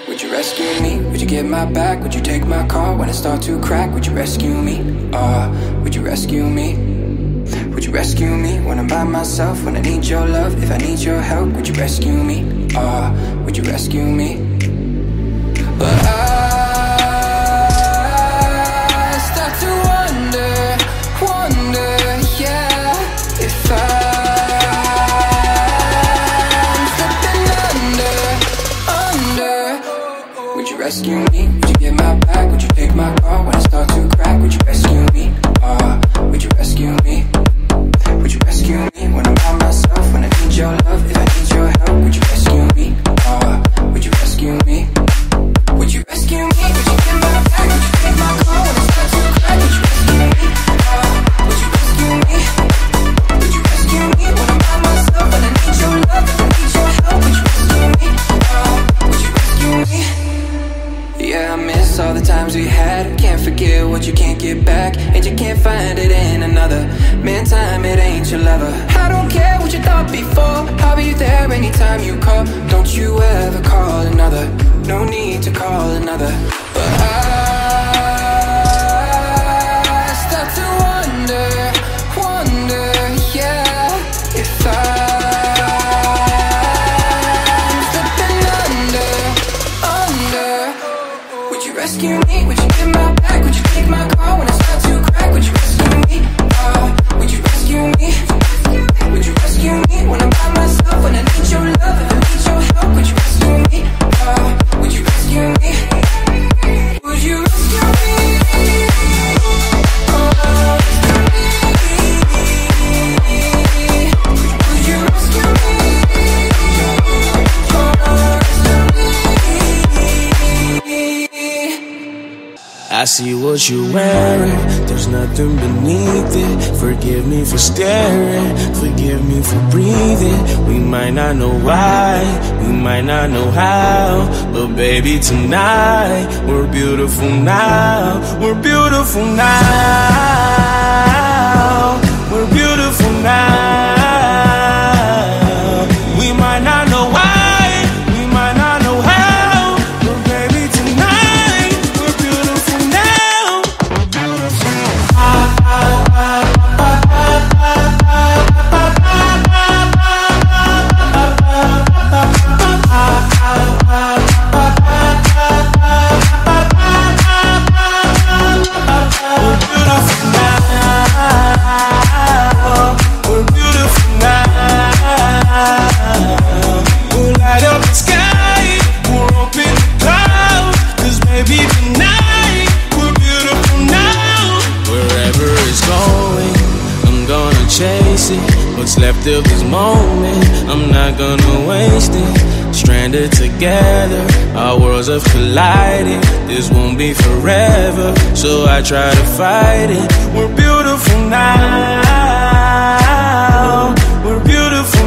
Would you rescue me? Would you get my back? Would you take my car when it starts to crack? Would you rescue me? Would you rescue me? Would you rescue me when I'm by myself? When I need your love, if I need your help? Would you rescue me? Would you rescue me? But I start to wonder, yeah, if I'm slipping under. Would you rescue me? Would you get my back? Would you take my car when it starts to crack? Would you rescue me? Would you rescue me? Would you rescue me when I'm by myself? When I need your love, if I need your help? Would you rescue me? Would you rescue me? Would you rescue me? Would you get my back? Would you take my car when it starts to crack? Would you rescue me? Would you rescue me? Would you rescue me when I'm by myself? When I need your love, if I need your help? Would you rescue me? Would you rescue me? Yeah, I miss all the times we had. Can't forget what you can't get back, and you can't find it in another. Man, time, it ain't your lover. I don't care what you thought before, I'll be there anytime you call. Don't you ever call another, no need to call another. But I start to wonder, yeah, if I'm slipping under. Would you rescue me? Would you get my back? Would you take my car when it starts to crack? Would you rescue me? Would you rescue me? Would you rescue me when I'm by myself? When I need your love, if I need your help? Would you rescue me? Would you rescue me? Would you rescue me? Would you rescue me? I see what you're wearing, there's nothing beneath it. Forgive me for staring, forgive me for breathing. We might not know why, we might not know how, but baby tonight, we're beautiful now. We're beautiful now. We're beautiful now. We might not know why, we might not know how, but baby tonight, we're beautiful now. What's left of this moment, I'm not gonna waste it. Stranded together, our worlds have collided. This won't be forever, so I try to fight it. We're beautiful now. We're beautiful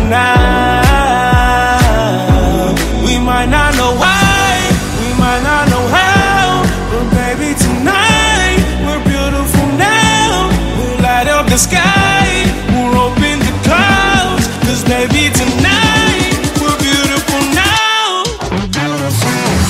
now. We might not know why, we might not know how, but baby tonight, we're beautiful now. We'll light up the sky, we'll open the clouds, 'cause baby tonight, we're beautiful now. We're beautiful.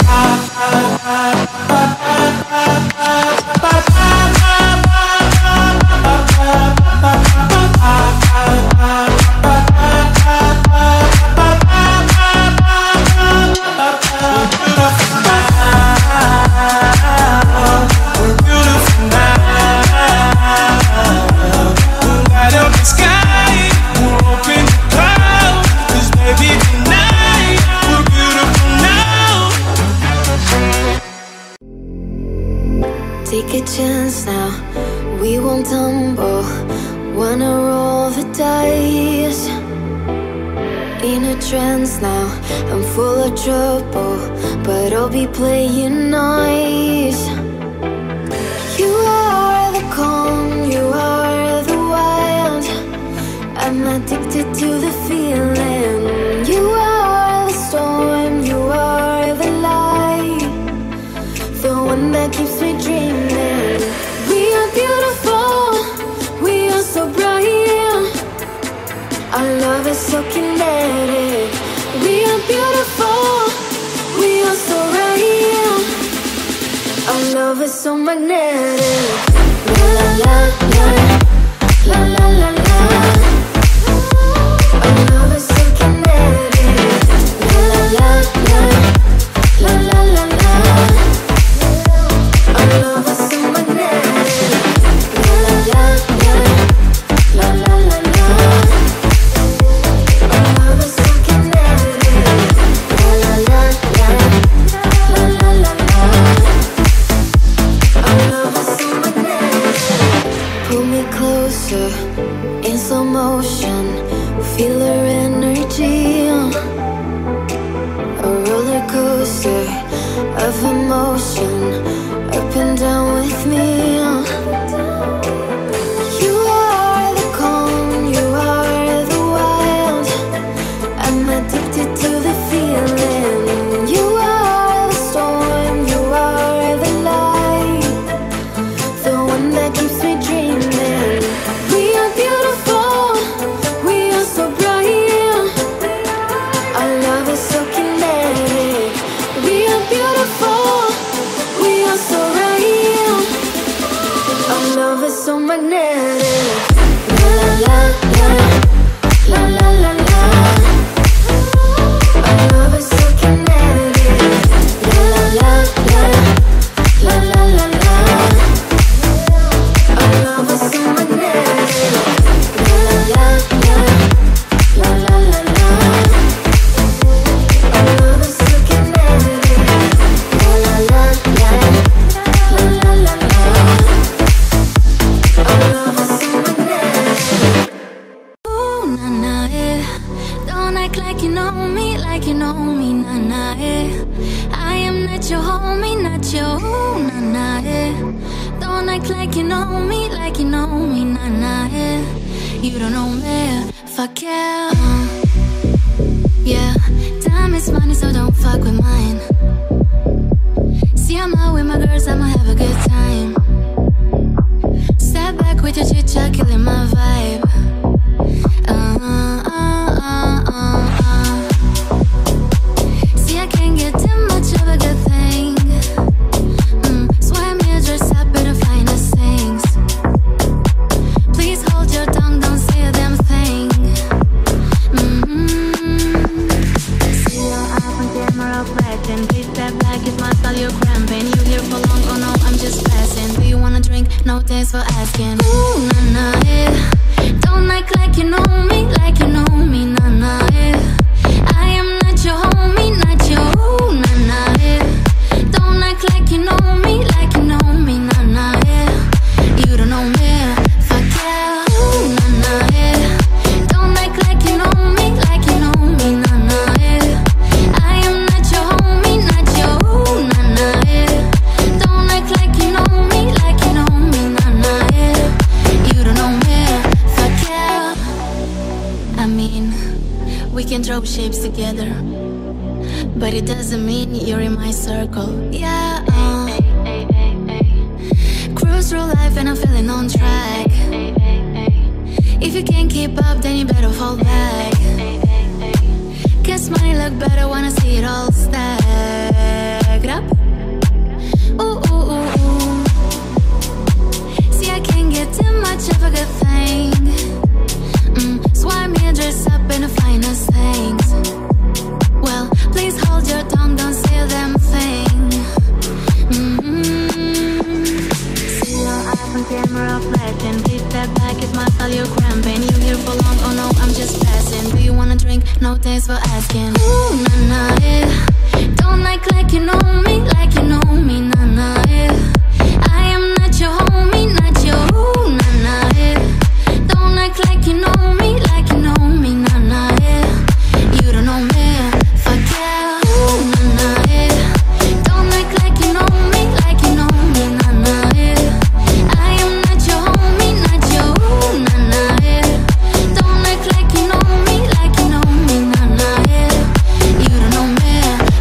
Take a chance now, we won't tumble. Wanna roll the dice. In a trance now, I'm full of trouble, but I'll be playing nice. You are the calm, you are the wild. I'm addicted to the feeling. You are the storm, you are the light, the one that keeps me dreaming. We are beautiful, we are so bright. Our love is so kinetic. We are beautiful, we are so right. love is so magnetic. La la la la, la la la la. Our love is so kinetic. La la la la, la la la la. Our love is so magnetic. La la la la, la la la la. Our love is so kinetic. La la la la, la la la la. Our love is so magnetic. Pull me closer in slow motion. Feel her energy. A roller coaster of emotion, up and down with me. You are the calm, you are the wild. I'm addicted to the feeling. You are the storm, you are the light, the one that keeps me dreaming. We are beautiful, we are so bright. Our love is so kinetic. We are beautiful, we are so right. Our love is so magnetic. La la la la, la la la la. Our love is so kinetic. La la la la, la la la la. Our love is so magnetic. La la la la, la la la la. Our love is so kinetic. La la la la, la la la la. Our love is so magnetic. Ooh, na na, eh. Don't act like you know me, na na, eh. I am not your homie, not your ooh, na na, eh. Don't act like you know me, na na, eh. You don't know me, fuck yeah. Yeah, time is money, so don't fuck with mine. See, I'm out with my girls, I'ma have a good time. Step back with your chit chat, killing my vibe. See, I can't get too much of a good thing. Swear me a dress up in the finest things. Please hold your tongue, don't say a damn thing. See your eyes on camera flashing. Please step back, it's my style, you're cramping. You here for long, oh no, I'm just passing. Do you wanna drink? No, thanks for asking. Ooh, na na, eh. Don't act like you know me, na na, eh. I am not your homie, not your ooh, na na, eh. Don't act like you know me, na na, eh. You don't know me, fuck yeah. Ooh, na na, eh. Don't act like you know me, na na, eh. I am not your homie, not your ooh, na na, eh. Don't act like you know me, na na, eh. You don't know me, fuck yeah. I mean, we can drop shapes together, but it doesn't mean you're in my circle. Yeah, cruise through life and I'm feeling on track. If you can't keep up, then you better fall back. Guess money look better when I see it all stacked up. Ooh, ooh, ooh, ooh. See, I can't get too much of a good thing. Swipe me a dress up in the finest things. Well, please hold your tongue, don't say a damn thing. See your eyes on camera flashing. Please step back, it's my style, you're cramping. You here for long, oh no, I'm just passing. Do you wanna drink? No, thanks for asking. Ooh, na na, eh. Don't act like you know me, na na, eh. I am not your homie, not your ooh, na na, eh. Don't act like you know me, na na, eh. You don't know me, fuck yeah. Ooh, na na, eh. Don't act like you know me, na na, eh. I am not your homie, not your ooh, na na, eh. Don't act like you know me, na na, eh. You don't know me,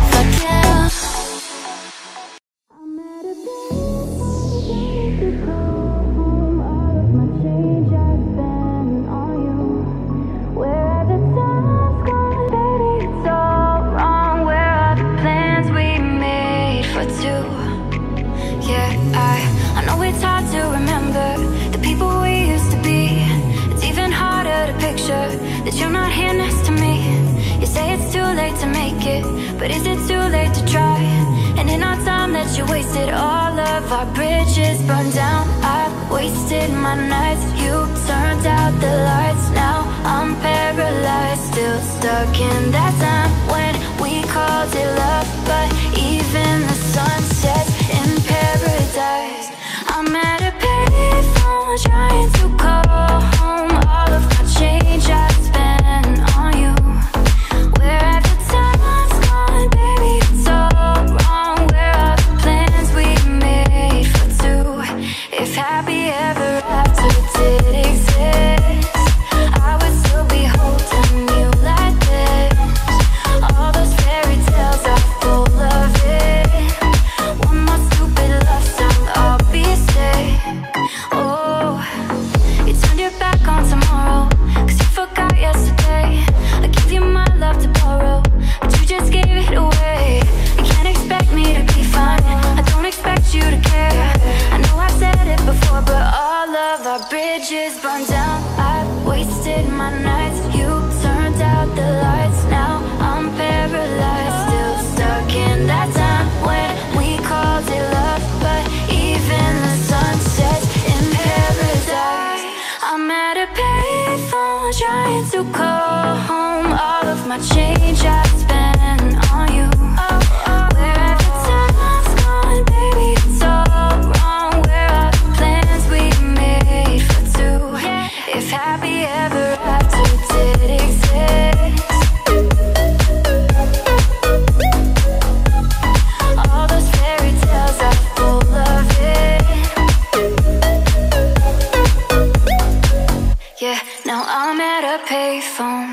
that you're not here next to me. You say it's too late to make it, but is it too late to try? And in our time that you wasted, all of our bridges burned down. I've wasted my nights, you turned out the lights. Now I'm paralyzed, still stuck in that time when we called it love. But even the sun sets in paradise. I'm at a payphone trying to call home. All of my change I spent on you. Where have the time's gone, baby, it's all wrong. Where are the plans we made for two? If happy ever after did exist, I would still be holding you like this. All those fairy tales are full of it. One more stupid love song, I'll be sick. Oh, you turned your back on tomorrow, 'cause you forgot yesterday. I gave you my love to borrow, but you just gave it away. You can't expect me to be fine, I don't expect you to care. I know I've said it before, but all of our bridges burned down. I've wasted my nights, you turned out the lights. Now I'm paralyzed, still stuck in that time when we called it love. But even the sun sets in paradise. I'm at a payphone trying to call home. All of my change I spent on you. Where have the time's gone, baby, it's all wrong. Where are the plans we made for two? If happy ever after did exist, all those fairy tales are full of it. Yeah, now I'm at a payphone.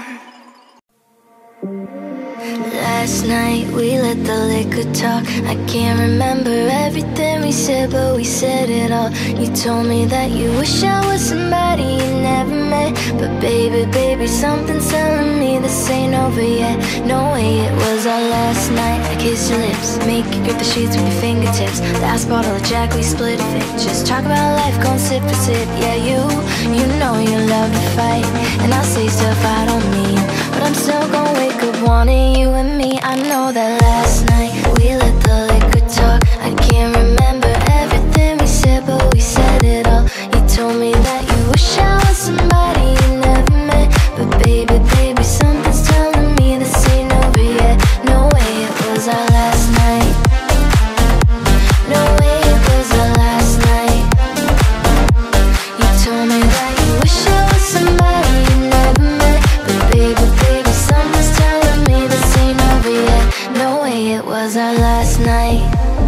Last night we let the liquor talk. I can't remember everything we said, but we said it all. You told me that you wish I was somebody you never met. But baby, baby, something's telling me this ain't over yet. No way, it was our last night. I kissed your lips, make you grip the sheets with your fingertips. Last bottle of Jack, we split a fit. Just talk about life, gon' sip for sip. Yeah, you know you love to fight, and I say stuff I don't mean, but I'm still gon' wake up wanting you and me. I know that last night we let the liquor talk. I can't remember everything we said, but we said it all. You told me that you wish I was somebody you never met. But baby, baby, something's telling me this ain't over yet. No way, it was our last night. No way, it was our last night. You told me that you wish I was somebody you never met. But baby, baby, something's telling me this ain't over yet. No way, it was our last night.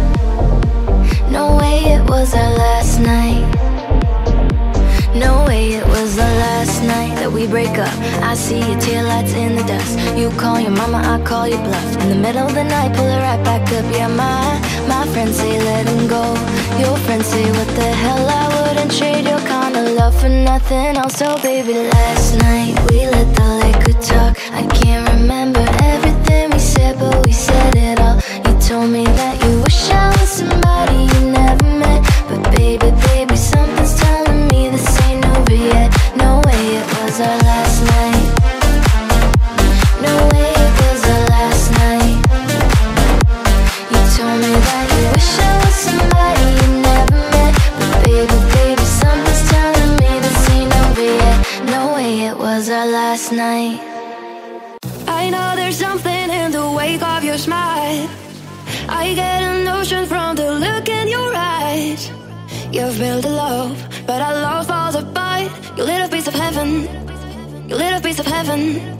No way, it was our last night. No way, it was the last night that we break up. I see your taillights in the dust. You call your mama, I call your bluff. In the middle of the night, pull it right back up. Yeah, my friends say let him go. Your friends say what the hell, I wouldn't trade your kind of love for nothing else. So baby, last night we let the liquor talk. I can't remember everything we said, but we said it all. You told me that you wish I was somebody you never met. But baby, baby, something's telling me this ain't over yet. No way, it was our last night. No way, it was our last night. You told me that you wish I was somebody you never met. But baby, baby, something's telling me this ain't over yet. No way, it was our last night. I know there's something in the wake of your smile. I get a notion from the look in your eyes. You've built a love, but our love falls apart. You lit a piece of heaven. You lit a piece of heaven.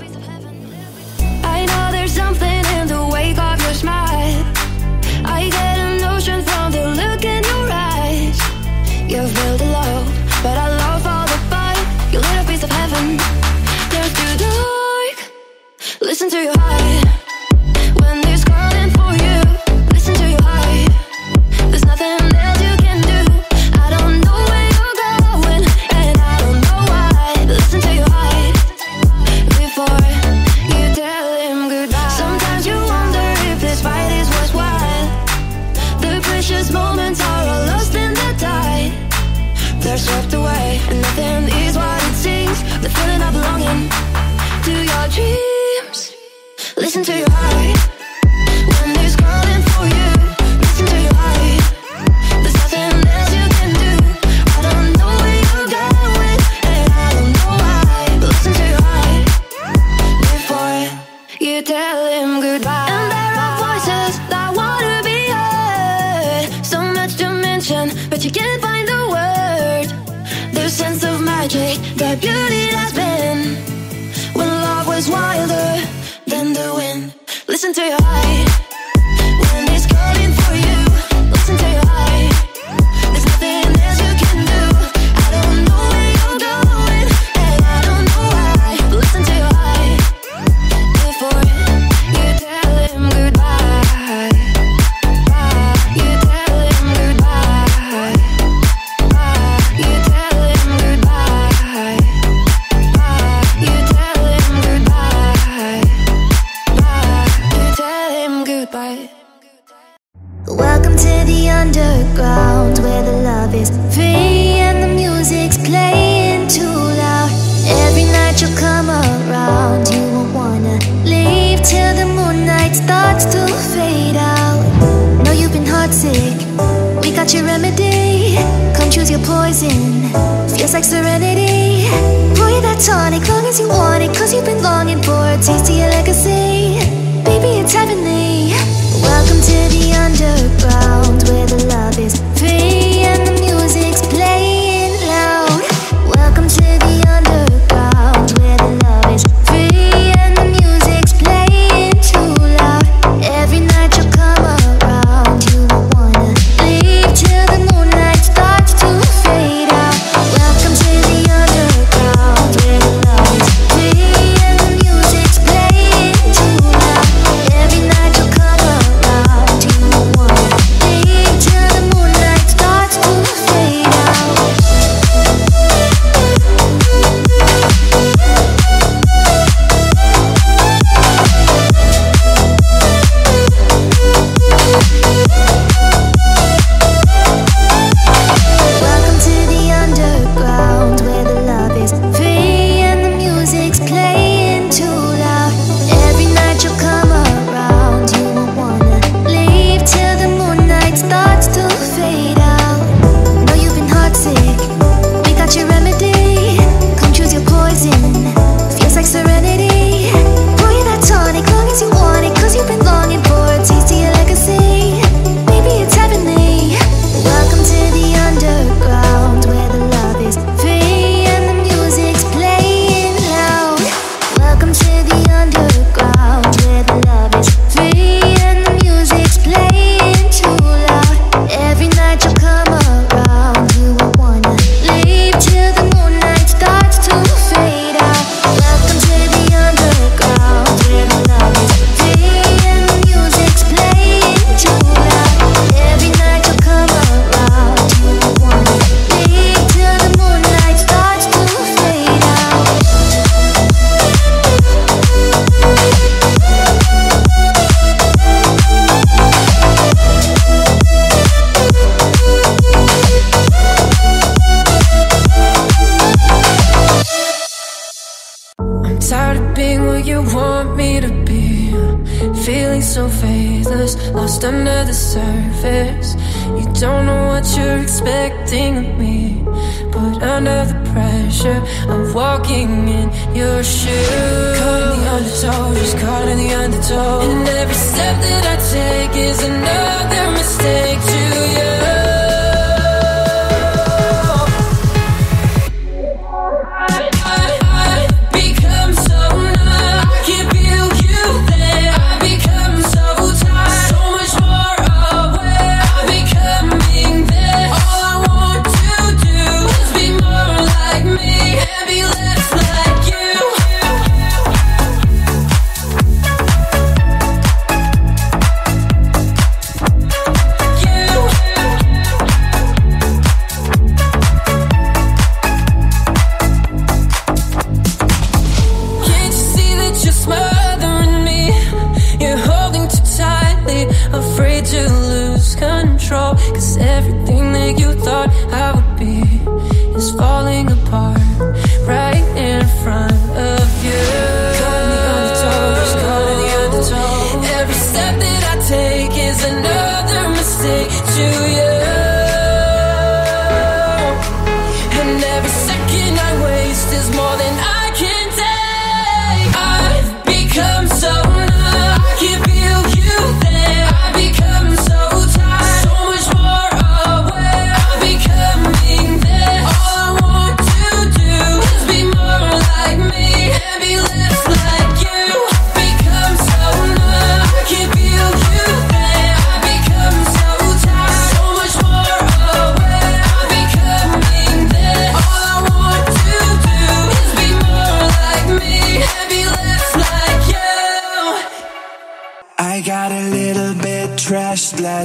I know there's something in the wake of your smile. I get a notion from the look in your eyes. You've built a love, but our love falls apart. You lit a piece of heaven. There's too dark. Listen to your heart. When there's calling for you, listen to your heart. There's nothing else you can do. I don't know where you're going, and I don't know why. Listen to your heart before you tell him goodbye. Sometimes you wonder if this fight is worthwhile. The precious moments are all lost in the tide. They're swept away, and nothing is what it seems. The feeling of belonging to your dreams. Listen to your heart. When there's calling for you, listen to your heart. There's nothing else you can do. I don't know where you're going, and I don't know why. But listen to your heart before you tell him goodbye. And there are voices that wanna be heard. So much to mention, but you can't find the word. The sense of magic, the beauty that's been when love was wilder than the wind. Listen to your heart. When it's calling for you, listen to your heart. There's nothing else you can do. I don't know where you're going, and I don't know why. But listen to your heart before you tell him goodbye. You tell him goodbye. You tell him goodbye. You tell him goodbye. You tell him goodbye. Welcome to the underground, where the love is free and the music's playing too loud. Every night you'll come around, you won't wanna leave till the moonlight starts to fade out. Know you've been heartsick, we got your remedy. Come choose your poison, feels like serenity. Pour you that tonic, long as you want it, cause you've been longing for a taste of your legacy. Baby, it's heavenly. Welcome to the underground, where the love is free and the music's playing loud. Welcome to the underground, where the love is free and the music's playing too loud. Every night you'll come around, you won't wanna leave till the moonlight starts to fade out. Welcome to the underground, where the love is free and the music's playing too loud. Every night you'll come around, you won't wanna leave till the moonlight starts to fade out. Welcome to the underground, where the love is free and the music's playing too loud. Every night you'll come around, you won't wanna leave till the moonlight starts to fade out. Know you've been heartsick, we got your remedy. Come choose your poison, feels like serenity. Pour you that tonic, long as you want it, cause you've been longing for a taste of your legacy. Baby, it's heavenly. Welcome to the underground, where the love is free and the music's playing loud. Welcome to the underground, where the love is free and the music's playing too loud. Every night you'll come around, you won't wanna leave till the moonlight starts to fade out. Welcome to the underground, where the love is free and the music's playing too loud. Every night you'll come around, you won't wanna leave till the moonlight starts to fade out. I'm tired of being what you want me to be. Feeling so faithless, lost under the surface. You don't know what you're expecting of me, but under the pressure of walking in your shoes. Caught in the undertow, just caught in the undertow. And every step that I take is another mistake to you. I become so numb, I can't feel you there. I become so tired, so much more aware. I'm becoming there. All I want to do is be more like me and be less like you. falling apart right in front of you. Caught in the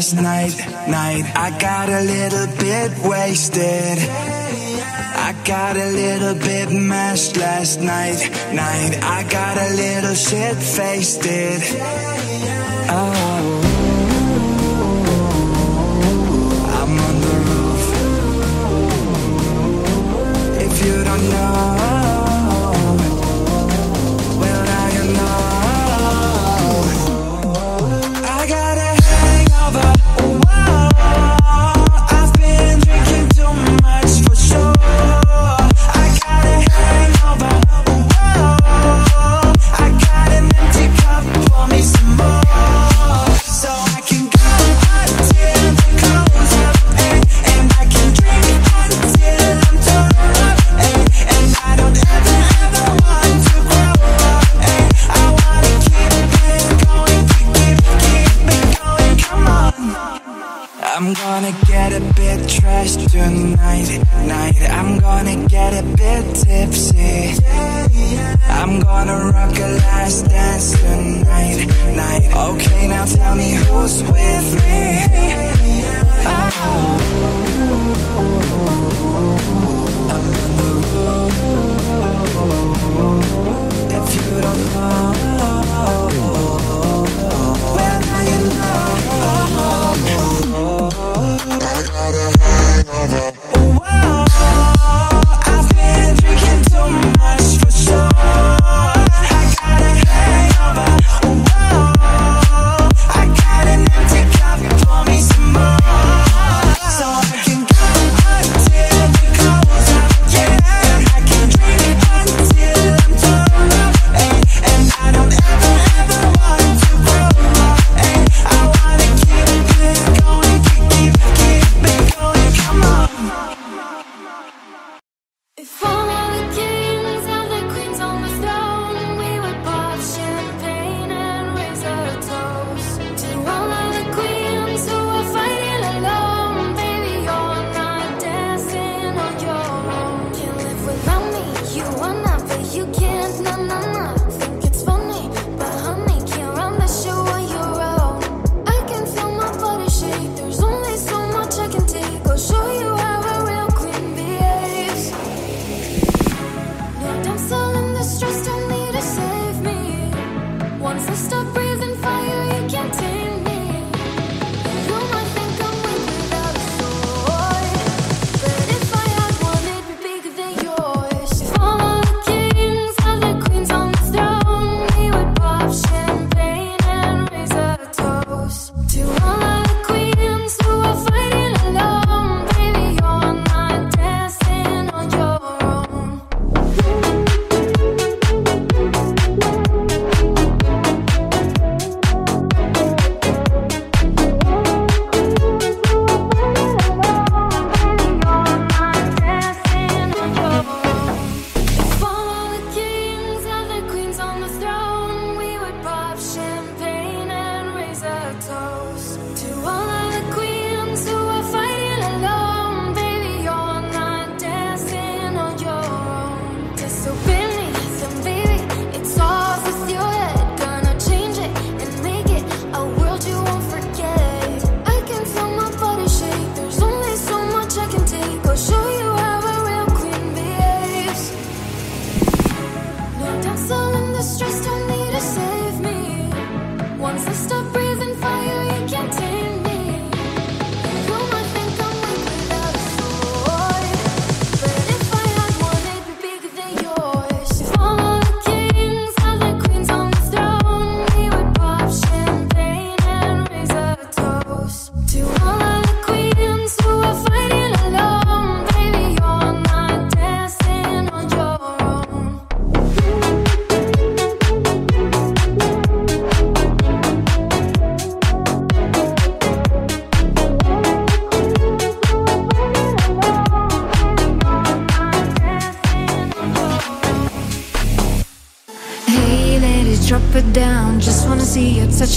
last night. I got a little bit wasted. I got a little bit mashed last night. I got a little shit-faced. Oh, I'm on the roof. If you don't know, well now you know. I got a hangover. Whoa, I've been drinking too much for sure. I got a hangover. Whoa, I got an empty cup, pour me some more, so I can go until the close up, and I can drink until I'm torn up, and I don't ever want to grow up, I wanna keep it going, keep it going, come on. I'm gonna get a bit trashed tonight. I'm gonna get a bit tipsy. I'm gonna rock a last dance tonight. Okay, now tell me who's with me. Oh. I'm on the road. If you don't know, well now you know. I got a hangover. Whoa, I've been drinking too much for sure. I got a hangover. Whoa, I got an empty cup, pour me some more, so I can go until the close up, yeah. I can drink until I'm torn up, and I don't ever want to grow up, I wanna keep it going, keep it going.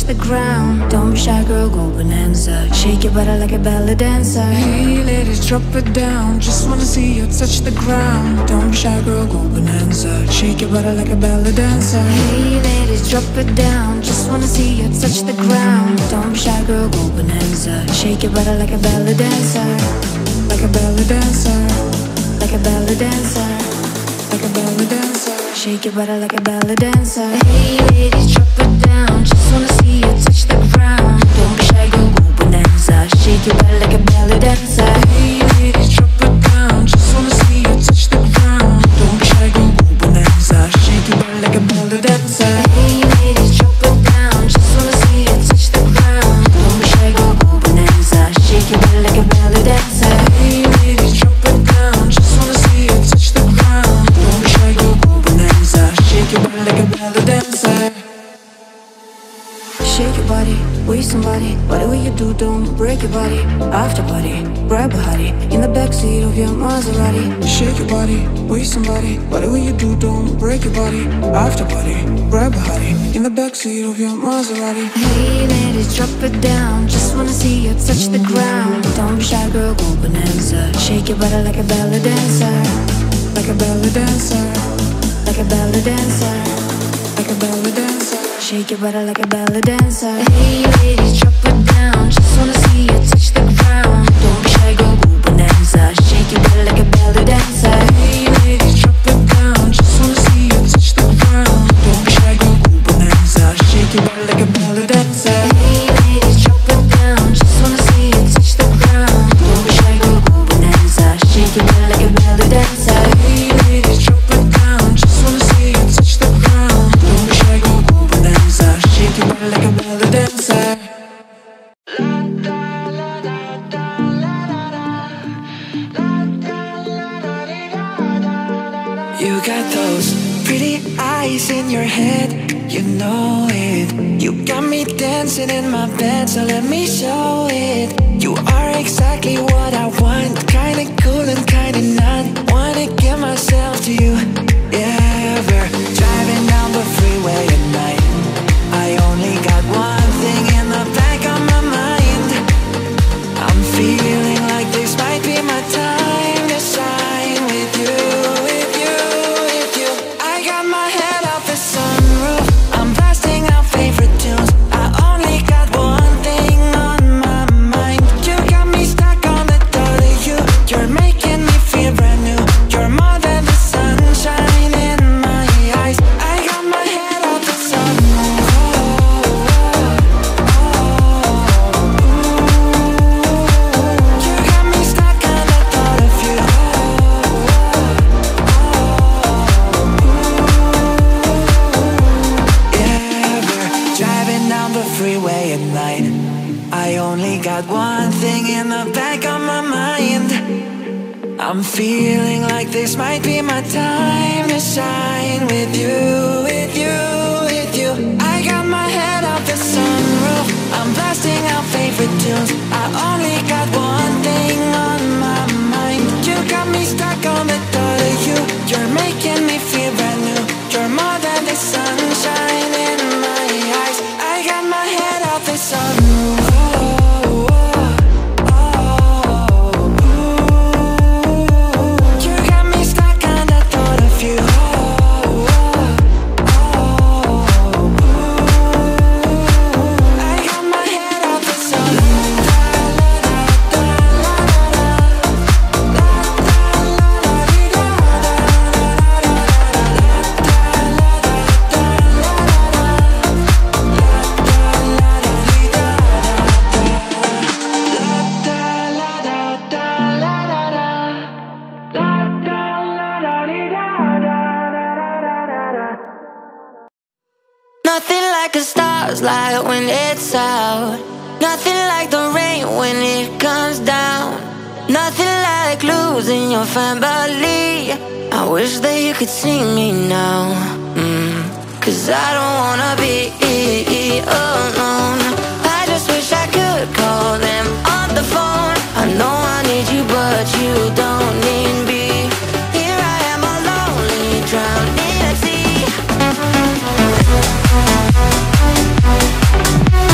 the ground. Don't be shy, girl, go bonanza. Shake your body like a ballet dancer. Hey, ladies, drop it down. Just wanna see you touch the ground. Don't be shy, girl, go bonanza. Shake your body like a ballet dancer. Hey, ladies, drop it down. Just wanna see you touch the ground. Don't be shy, girl, go bonanza. Shake your body like a ballet dancer. Like a ballet dancer. Like a ballet dancer. Like a ballet dancer. Shake your body like a ballet dancer. Hey ladies, drop it down. Just wanna see you touch the ground. Don't be shy, go bonanza. Shake your body like a ballet dancer. Hey ladies, drop it down. Just wanna see you touch the ground. Don't be shy, go bonanza. Shake your body like a ballet dancer. Hey ladies, drop it down. Just wanna see you touch the ground. Don't be shy, go bonanza. Shake your body like a ballet dancer. Hey ladies, drop it down. Just wanna see you touch the ground. Don't be shy, go bonanza. Shake your body like a ballet dancer. Shake your body, waste somebody. Whatever you do, don't break your body. After party, grab a hottie in the backseat of your Maserati. Shake your body, waste somebody. Whatever you do, don't break your body. After party, grab a hottie in the backseat of your Maserati. Hey ladies, drop it down. Just wanna see you touch the ground. Don't be shy, girl, go bonanza. Shake your body like a ballet dancer. Like a ballet dancer. Like a ballet dancer. Like a ballet dancer. Shake your body like a ballet dancer. Hey ladies, drop it down. Just wanna see you touch the ground. Don't be shy, go bonanza. Shake your body like a ballet dancer. Hey ladies, drop it down. Just wanna see you touch the ground. Don't be shy, go bonanza. Shake your body like a ballet dancer. Hey ladies, drop it down. Just wanna see you touch the ground. Don't be shy, go bonanza. Shake your body like a ballet dancer. Hey ladies, drop it down. Just wanna see you touch the ground. Don't be shy, go bonanza. Shake your body like a ballet dancer. You got those pretty eyes in your head, you know it. You got me dancing in my bed, so let me show it. You are exactly what I want, kinda cool and kinda not. Wanna give myself to you, yeah. We're driving down the freeway at night. I only got one thing in the back of my mind. I'm feeling like this might be my time to shine with you. I'm feeling like this might be my time to shine with you, with you, with you. I got my head off the sunroof, I'm blasting out favorite tunes. I only got one thing on my mind. You got me stuck on the thought of you. You're making me feel brand new. You're more than the sunshine in my eyes. I got my head off the sunroof. Nothing like a star's light when it's out. Nothing like the rain when it comes down. Nothing like losing your family. I wish that you could see me now. Cause I don't wanna be alone. I just wish I could call them on the phone. I know I need you but you don't need me. Here I am all lonely, drowning at sea.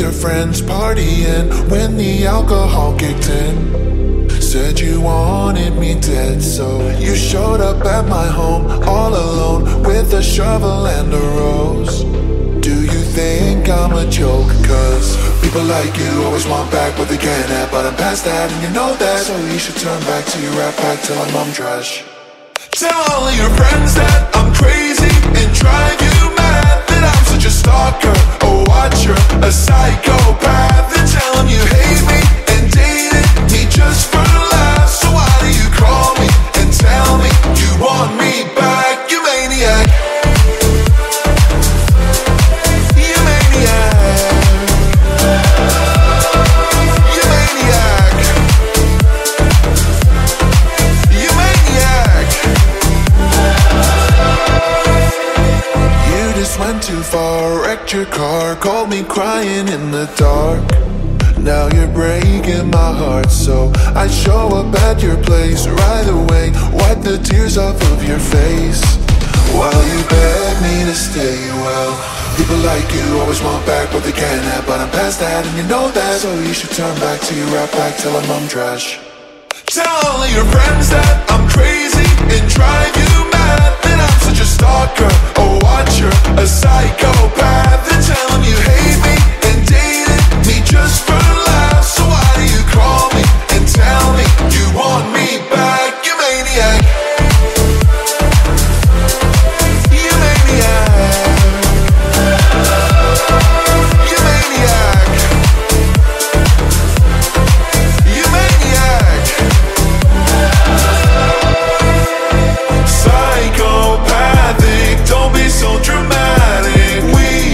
your friends partying when the alcohol kicked in. Said you wanted me dead, so you showed up at my home all alone with a shovel and a rose. Do you think I'm a joke? Cause people like you always want back what they can't have, but I'm past that and you know that, so you should turn back to your rap pack till I'm mum trash. Tell all of your friends that I'm crazy and drive you mad, that I'm such a stalker, a watcher, a psychopath. Then tell them you hate me and dated me just for laughs. So why do you call me and tell me you want me back? You maniac. You maniac. You maniac. You maniac. You just went too far, wrecked your car, called me crying in the dark. Now you're breaking my heart, so I show up at your place right away, wipe the tears off of your face while you beg me to stay. Well, people like you always want back what they can't have, but I'm past that and you know that, so you should turn back to your rap pack till I'm mum trash. Tell all of your friends that I'm crazy and drive you mad, that I'm such a stalker, a watcher, a psychopath. Then tell them you hate me and dated me just for laughs. So why do you call me and tell me you want me back? You maniac. You maniac. You maniac. You maniac. Psychopathic, don't be so dramatic. We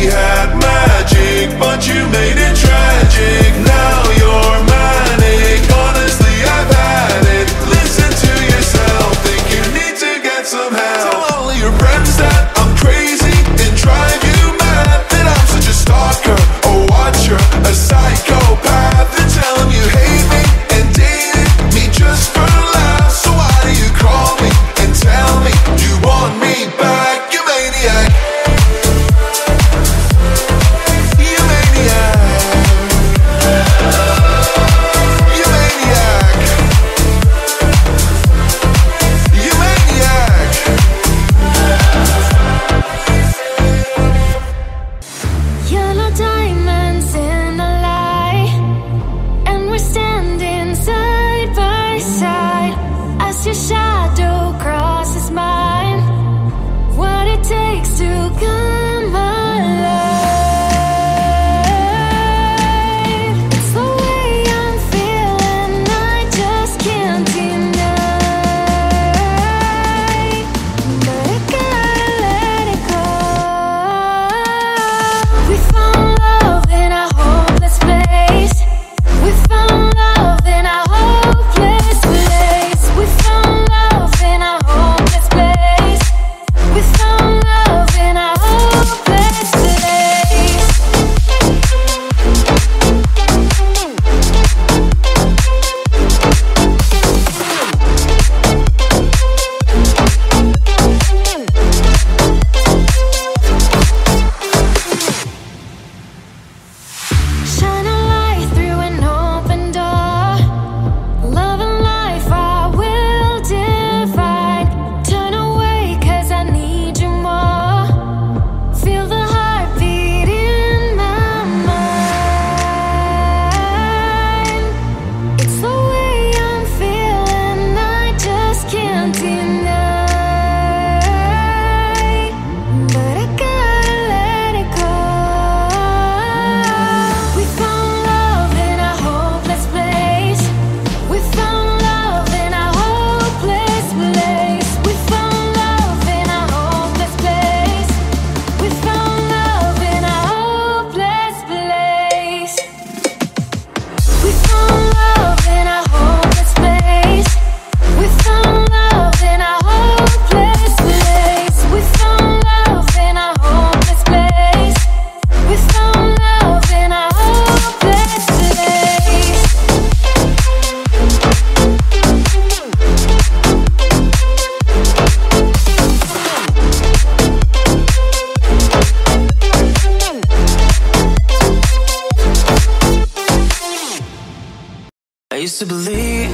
I used to believe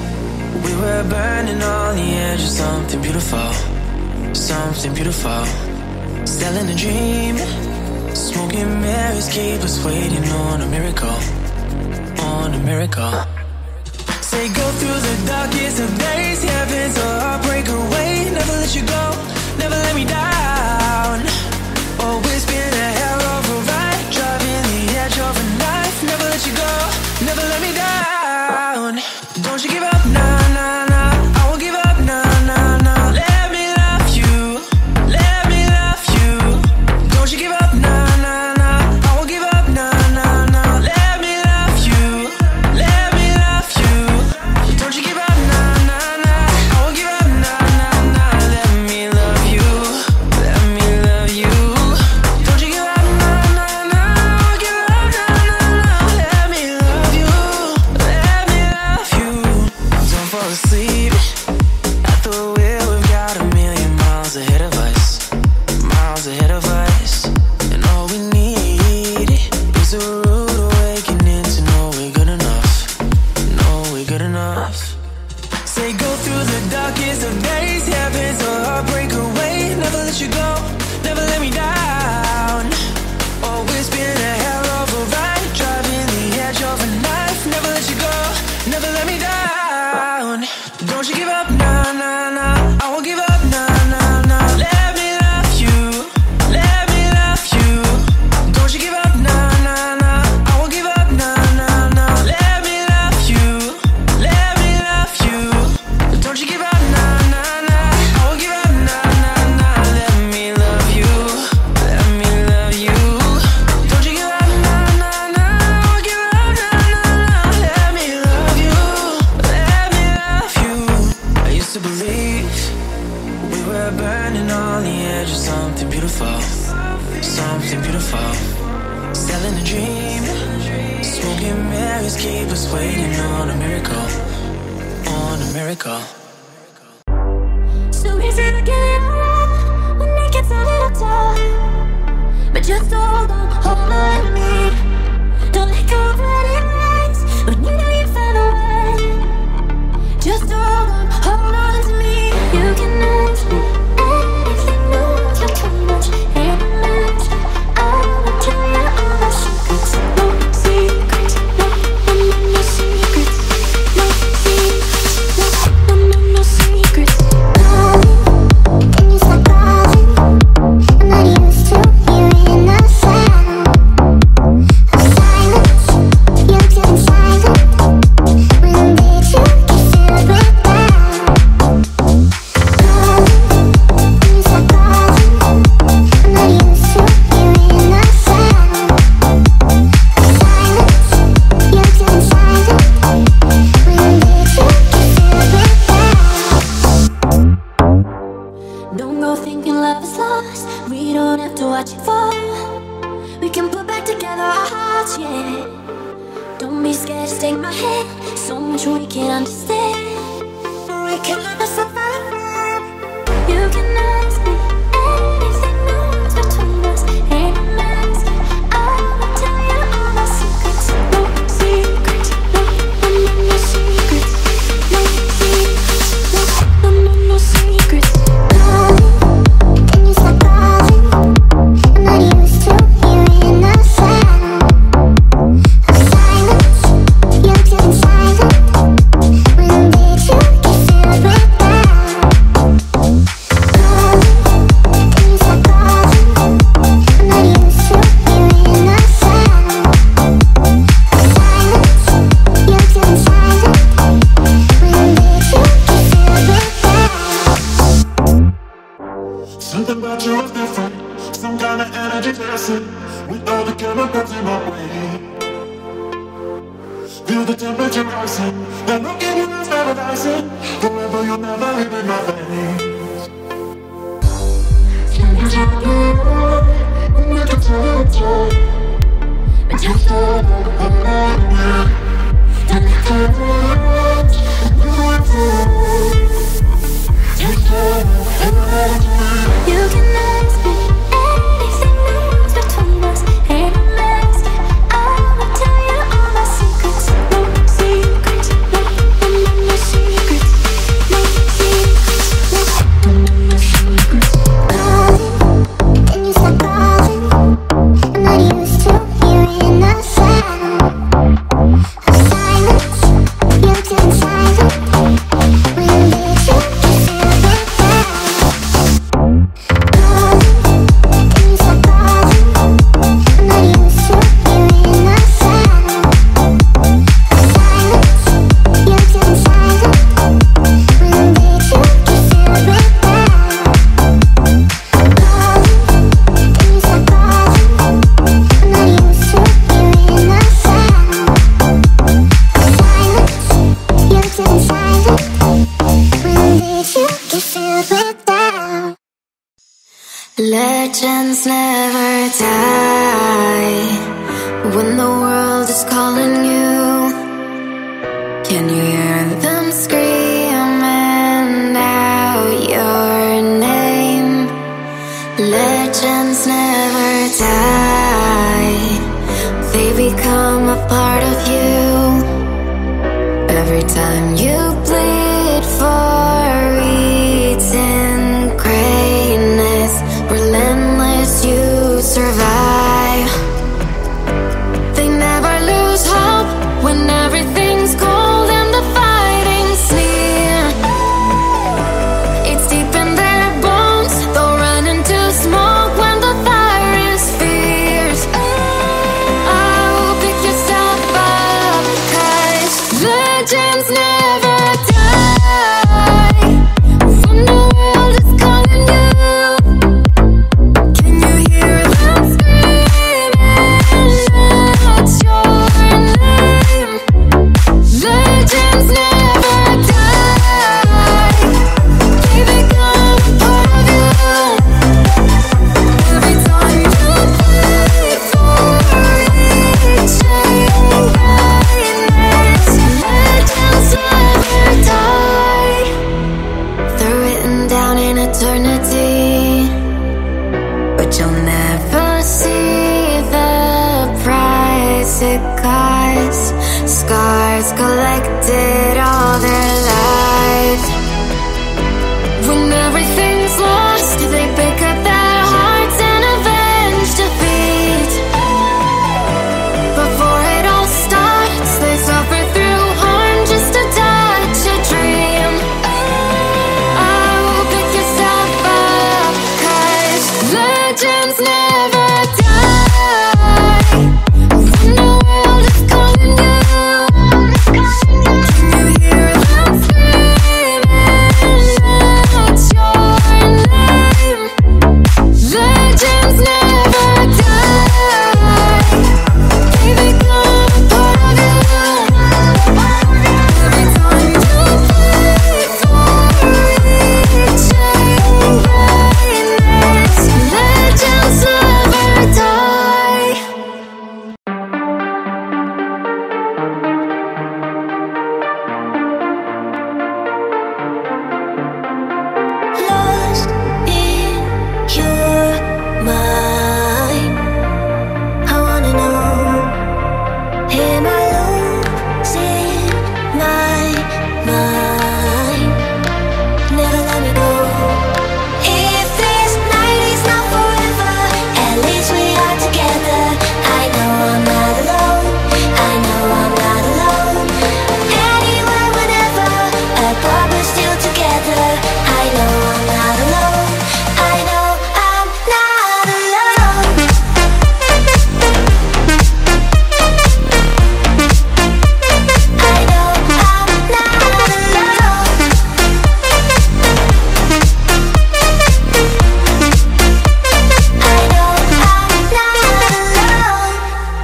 we were burning on the edge of something beautiful, something beautiful. Selling a dream, smoking mirrors keep us waiting on a miracle, on a miracle. Say go through the darkest of days, heaven's a heartbreak away. Never let you go, never let me down. Always been a hell of a ride, driving the edge of a knife. Never let you go, never let me down. Don't you give up, nah, nah, nah. I won't give up, nah, nah, nah. Let me love you, let me love you. Don't you give up, nah, nah, nah. I won't give up, nah, nah, nah. Let me love you, let me love you. Don't you give up, nah, nah, nah. I won't give up, nah, nah, nah. Let me love you, let me love you. Don't you give up, nah, nah, nah. I won't give up, nah, nah, nah. Let me love you, let me love you. Don't fall asleep at the wheel. We've got a million miles ahead of us, miles ahead of us. And all we need is a rude awakening to know we're good enough, know we're good enough. Say go through the darkest of days, heaven's a heartbreak away. Never let you go, never let me down. Always been a hell of a ride, driving the edge of a knife. Never let you go, never let me down. Don't you give up, nah, nah, nah. I won't give up, nah, nah, nah. Let me love you, let me love you. Don't you give up, nah, nah, nah. I won't give up, nah, nah, nah. Let me love you, let me love you. Don't you give up, nah, nah, nah. I won't give up, nah, nah, nah. Let me love you, let me love you. Don't you give up, nah, nah, nah. I won't give up, nah, nah, nah. Let me love you, let me love you. I used to believe we were burning on the edge of something beautiful, something beautiful. Selling a dream, smoking mirrors keep us waiting on a miracle, on a miracle. So easy to get it right when it gets a little tough. But just hold on to me. Don't let go of what it rains when you know you found a way. Just hold on to me. You can ask me anything, no one's between us. Any lies, I will tell you all the secrets. No secrets, no, no, no, no secrets. No secrets, no, no, no, no secrets. Can you stop calling? I'm not used to hearing the sound of silence. You're getting silent. When did you get filled with doubt? Can you stop calling? I'm not used to hearing the sound of silence. You're getting silent. When did you get filled with doubt? Don't go thinking love is lost. We don't have to watch it fall. We can put back together our hearts, yeah. Don't be scared, just take my hand. So much we can understand. We can learn to survive. You can ask me anything, no one's between us. Any mask, I will tell you all the secrets. No secrets, no, no, no, no secrets. No secrets, no, no, no, no secrets. Can you stop calling? I'm not used to hearing the sound of silence. You're getting silent. When did you get filled with doubt? Can you stop calling? I'm not used to hearing the sound of silence. You're getting silent. When did you get filled with doubt? Something about you is different. Some kind of energy dancing with all the chemicals in my brain. Feel the temperature rising. That look in your eyes paradising. Forever you'll never leave in my veins. Something's happening, and I can tell it's right. But just hold on to me. Don't let go of what it is. I know it's right. Just hold on to me. You can ask me anything, no one's between us. Any mask, I will tell you all the secrets. No secrets, Legends never die. When the world is calling you, can you hear them screaming out your name? Legends never die. They become a part of you. Every time you bleed for eating greatness, relentless you survive. They never lose hope when everything's cold and the fighting's near. It's deep in their bones, they'll run into smoke when the fire is fierce. Oh, pick yourself up, 'cause legends never die. When the world is calling you, can you hear them screaming out your name? Legends never die. They become a part of you. Every time you bleed for reaching greatness, legends never die. They're written down in eternity, but you'll never see the price it costs. Scars collected all their lives. When everything's lost, they pick up their hearts and avenge defeat. Before it all starts, they suffer through harm just to touch a dream. Oh, pick yourself up, 'cause legends never die. When the world is calling you, can you hear them screaming out your name? Legends never die. They become a part of you. Every time you bleed for reaching greatness, legends never die. Lost in your mind, I wanna know, am I losing my mind? Never let me go. If this night is not forever, at least we are together. I know I'm not alone. I know I'm not alone. Anywhere, whenever, apart but still together. I know I'm not alone. I know I'm not alone. I know I'm not alone. I know I'm not alone.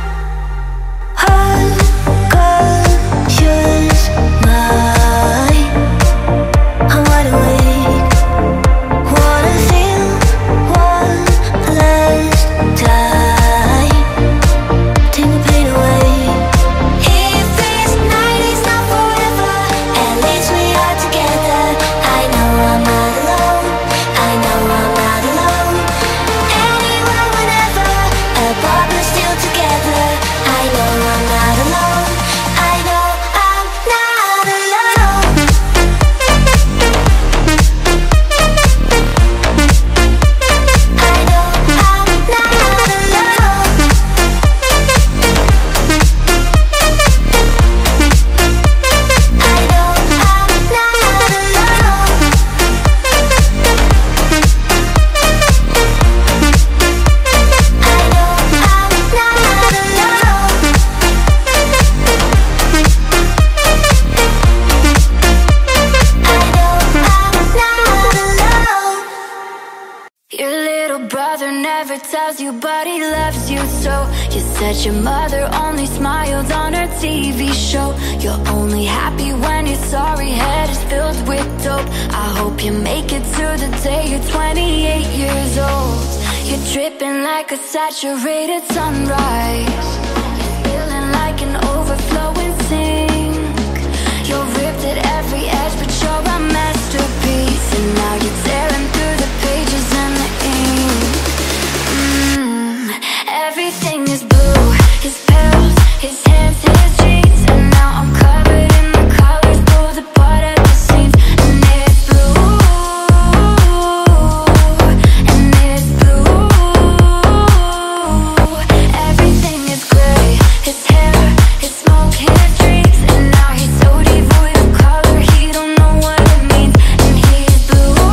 Unconscious mind, I'm wide awake. Wanna feel one last time. Take the pain away. If this night is not forever, at least we are together. I know I'm not alone. I know I'm not alone. Anywhere, whenever, apart but still together. I know I'm not alone. I know I'm not alone. I know I'm not alone. I know I'm not alone. I know I'm not alone. I know I'm not alone. Your little brother never tells you, but he loves you so. You said your mother only smiled on her TV show. You're only happy when your sorry head is filled with dope. I hope you make it to the day you're 28 years old. You're dripping like a saturated sunrise. You're feeling like an overflowing sink. You're ripped at every edge, but you're a masterpiece. And now you're tearing through the pages and the ink. Everything is blue. His pills, his hands, his jeans. And now I'm covered in the colors, pulled apart at the seams. And it's blue, and it's blue. Everything is gray. His hair, his smoke, his dreams. And now he's so devoid of color, he don't know what it means. And he's blue,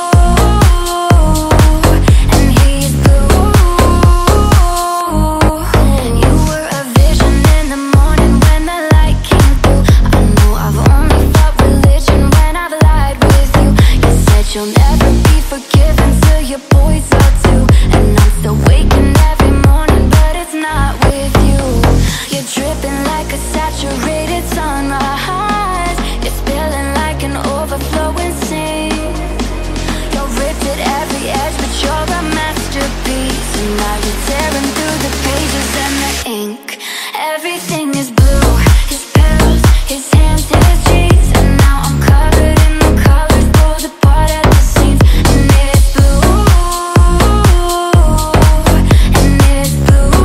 and he's blue. You were a vision in the morning when the light came through. I know I've only felt religion when I've lied with you. You said you'll never be forgiven till your boys are too. And I'm still waking every morning, but it's not with you. You're dripping like a saturated sunrise. You're spilling like an overflowing sink. You're ripped at every edge, but you're a masterpiece. And now you're tearing through the pages and the ink. Everything is blue. His pills, his hands, his jeans. And now I'm covered in the colors, pulled apart at the seams. And it's blue, and it's blue.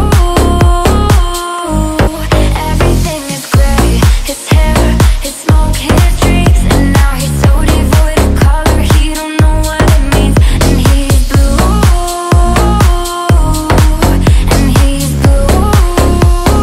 Everything is gray. His hair, his smoke, his dreams. And now he's so devoid of color, he don't know what it means. And he's blue, and he's blue.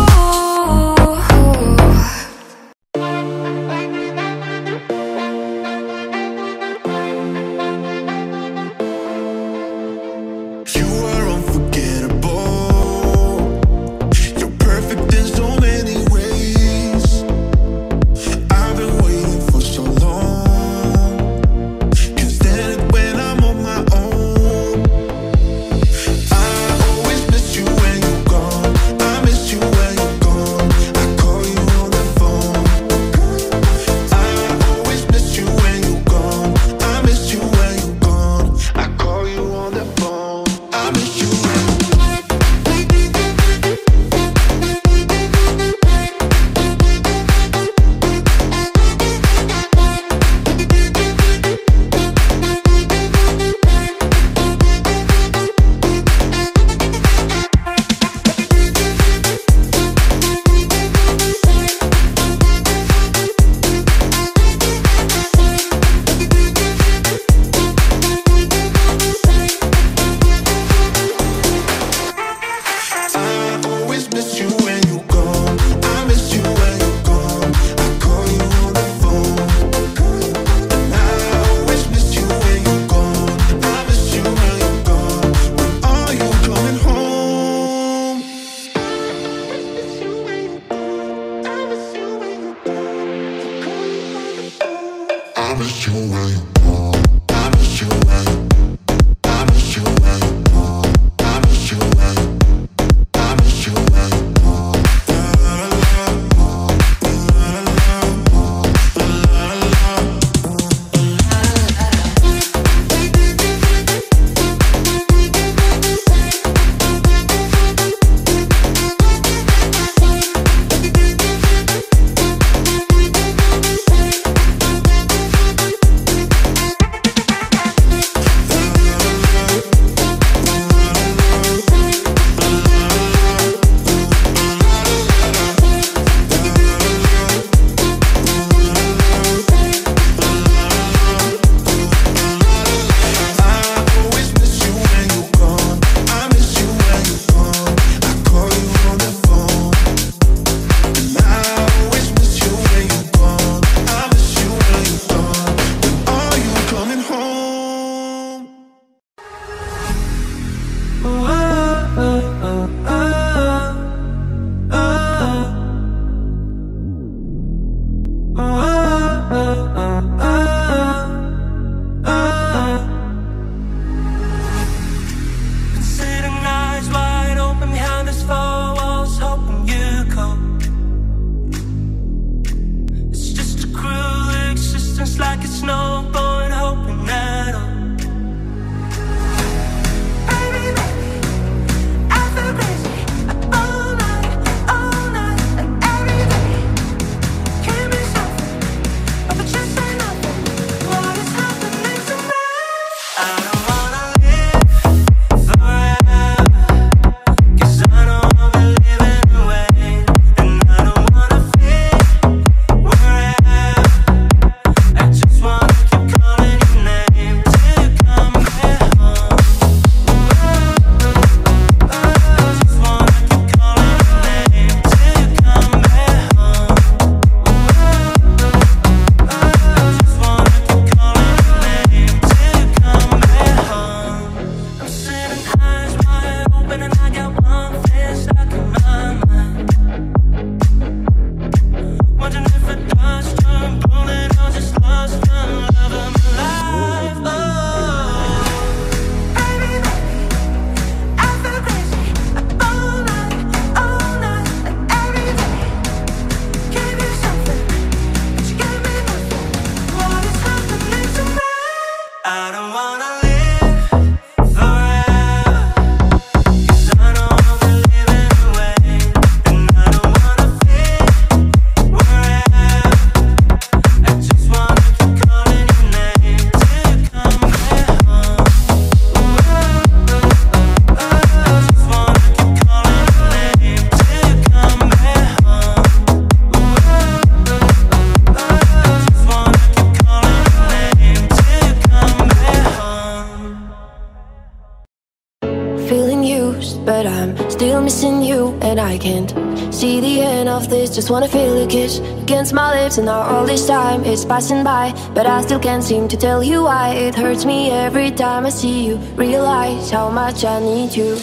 and I can't see the end of this. Just wanna feel your kiss against my lips, and now all this time is passing by, but I still can't seem to tell you why. It hurts me every time I see you, realize how much I need you.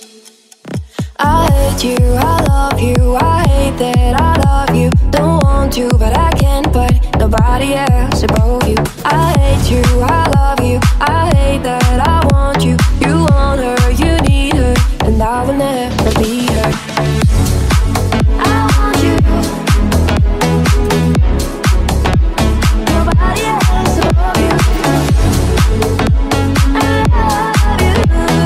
I hate you, I love you, I hate that I love you. Don't want to, but I can't, but nobody else above you. I hate you, I love you, I hate that I want you. You want her, you need her, and I will never be her. I want you, nobody else above you. I love you.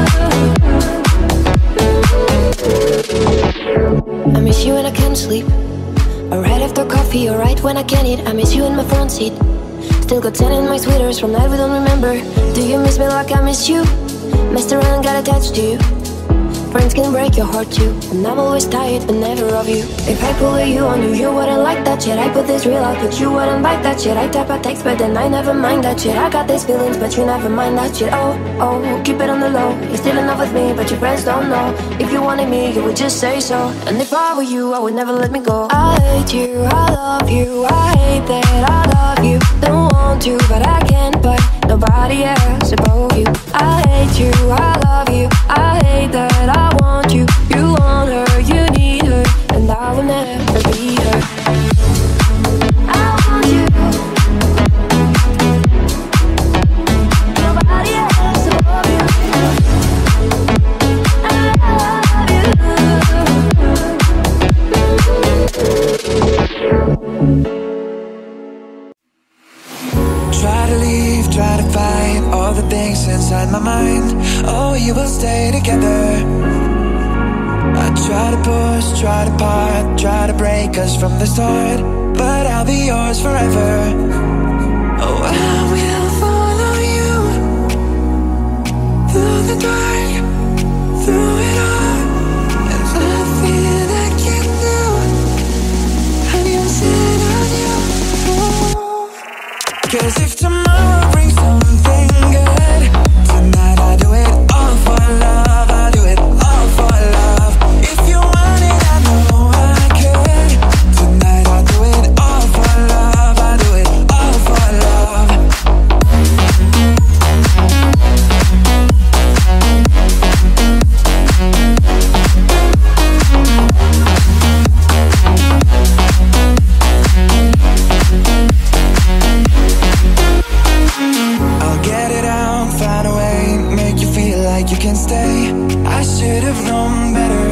I miss you when I can't sleep, or right after coffee, or right when I can't eat. I miss you in my front seat. Still got 10 in my sweaters from night we don't remember. Do you miss me like I miss you? Messed around, got attached to you. Friends can break your heart too, and I'm always tired but never of you. If I pull you on you, you wouldn't like that shit. I put this real out, but you wouldn't like that shit. I type a text, but then I never mind that shit. I got these feelings, but you never mind that shit. Oh, oh, keep it on the low. You're still in love with me, but your friends don't know. If you wanted me, you would just say so. And if I were you, I would never let me go. I hate you, I love you, I hate that I love you. Don't want to, but I can't, but nobody else above you. I hate you, I love you, I hate that I want you. You want her, you need her, and I will never be her. I want you, nobody else above you. I love you. Try to leave, try to fight all the things inside my mind. Oh, you will stay together. I try to push, try to part, try to break us from the start, but I'll be yours forever. Oh, I will follow you through the dark, through it all. And nothing I can do, and you sit on you. Cause if tomorrow brings something good, tonight I'll do it all for love. I'll do it all for love. If you want it, I know I could. Tonight I'll do it all for love. I'll do it all for love. I'll get it out, find a way, make you feel like you can stay. I should have known better.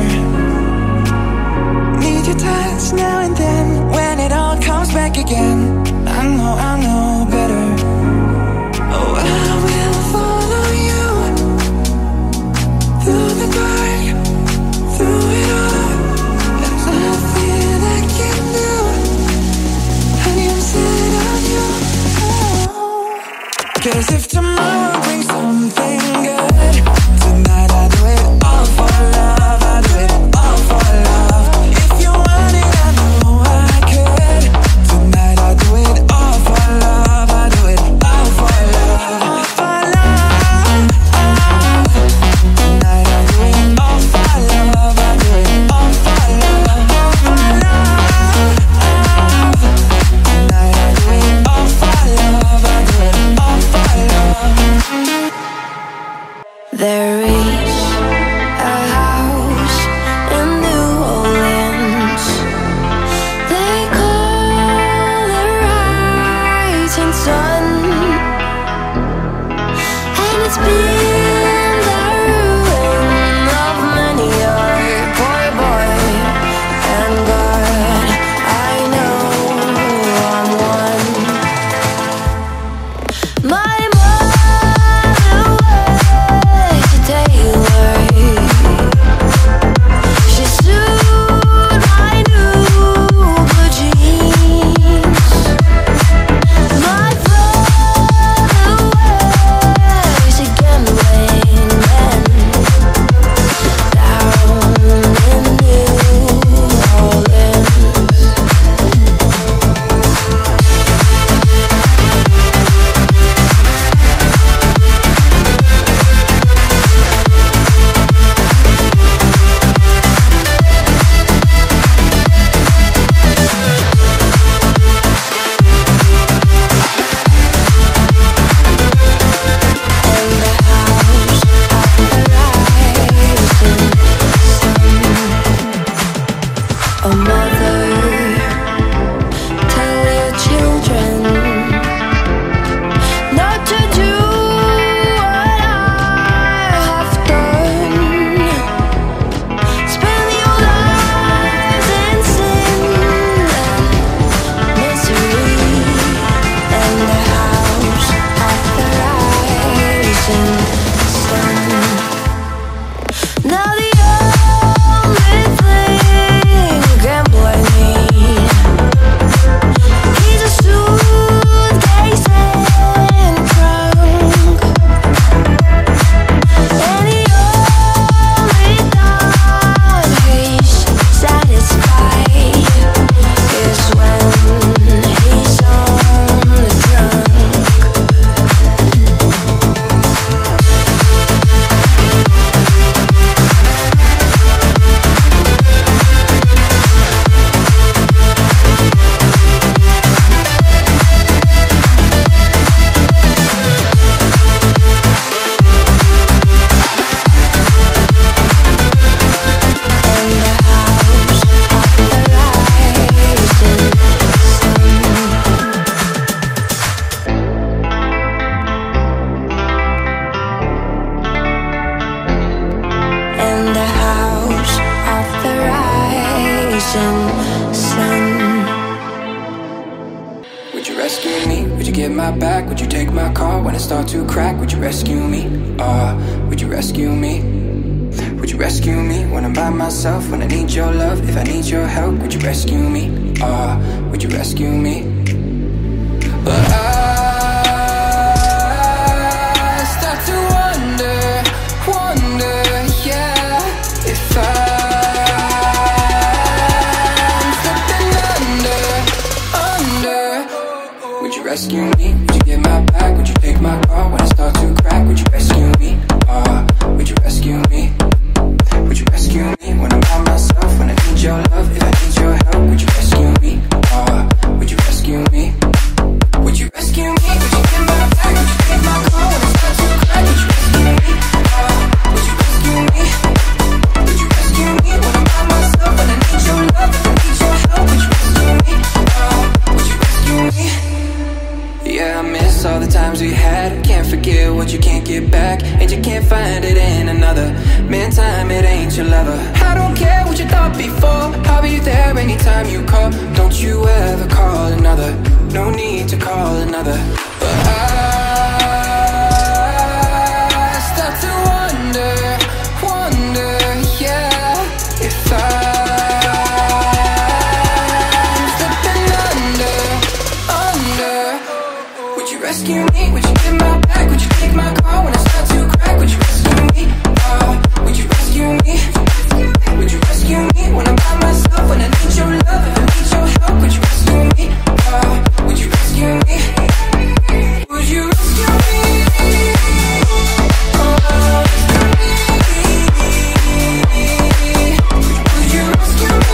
Need your touch now and then, when it all comes back again. I know better. Oh, I will follow you through the dark, through it all. There's nothing I can do, and you sit on you. Cause if tomorrow brings something good, tonight I'll do it all for love. I'll do it all for love. If you want it, I know I could. Tonight I'll chasing sun. Would you rescue me? Would you get my back? Would you take my car when it starts to crack? Would you rescue me? Would you rescue me? Would you rescue me when I'm by myself? When I need your love, if I need your help? Would you rescue me? Would you rescue me? But I start to wonder, yeah, if I'm slipping under. Would you rescue me? Would you get my back? Would you take my car when I start to crack? Would you rescue me? Would you rescue me? Would you rescue me when I'm by myself? When I need your love, if I need your help? Would you rescue me? Would you rescue me? Would you rescue me? Would you get my back? Would you take my car when I start to crack? Would you rescue me? Would you rescue me? Would you rescue me when I'm by myself? When I need your love, if I need your help? Would you rescue me? Would you rescue me? Yeah, I miss all the times we had. Can't forget what you can't get back, and you can't find it in another. Man, time, it ain't your lover. I don't care what you thought before, I'll be there anytime you call. Don't you ever call another, no need to call another. But I start to wonder, yeah, if I'm slipping under. Would you rescue me? Would you get my back? Would you take my car when I start to crack? Would you rescue me? Would you rescue me? Would you rescue me when I'm by myself? When I need your love, if I need your help? Would you rescue me? Would you rescue me? Would you rescue me? Would you rescue me?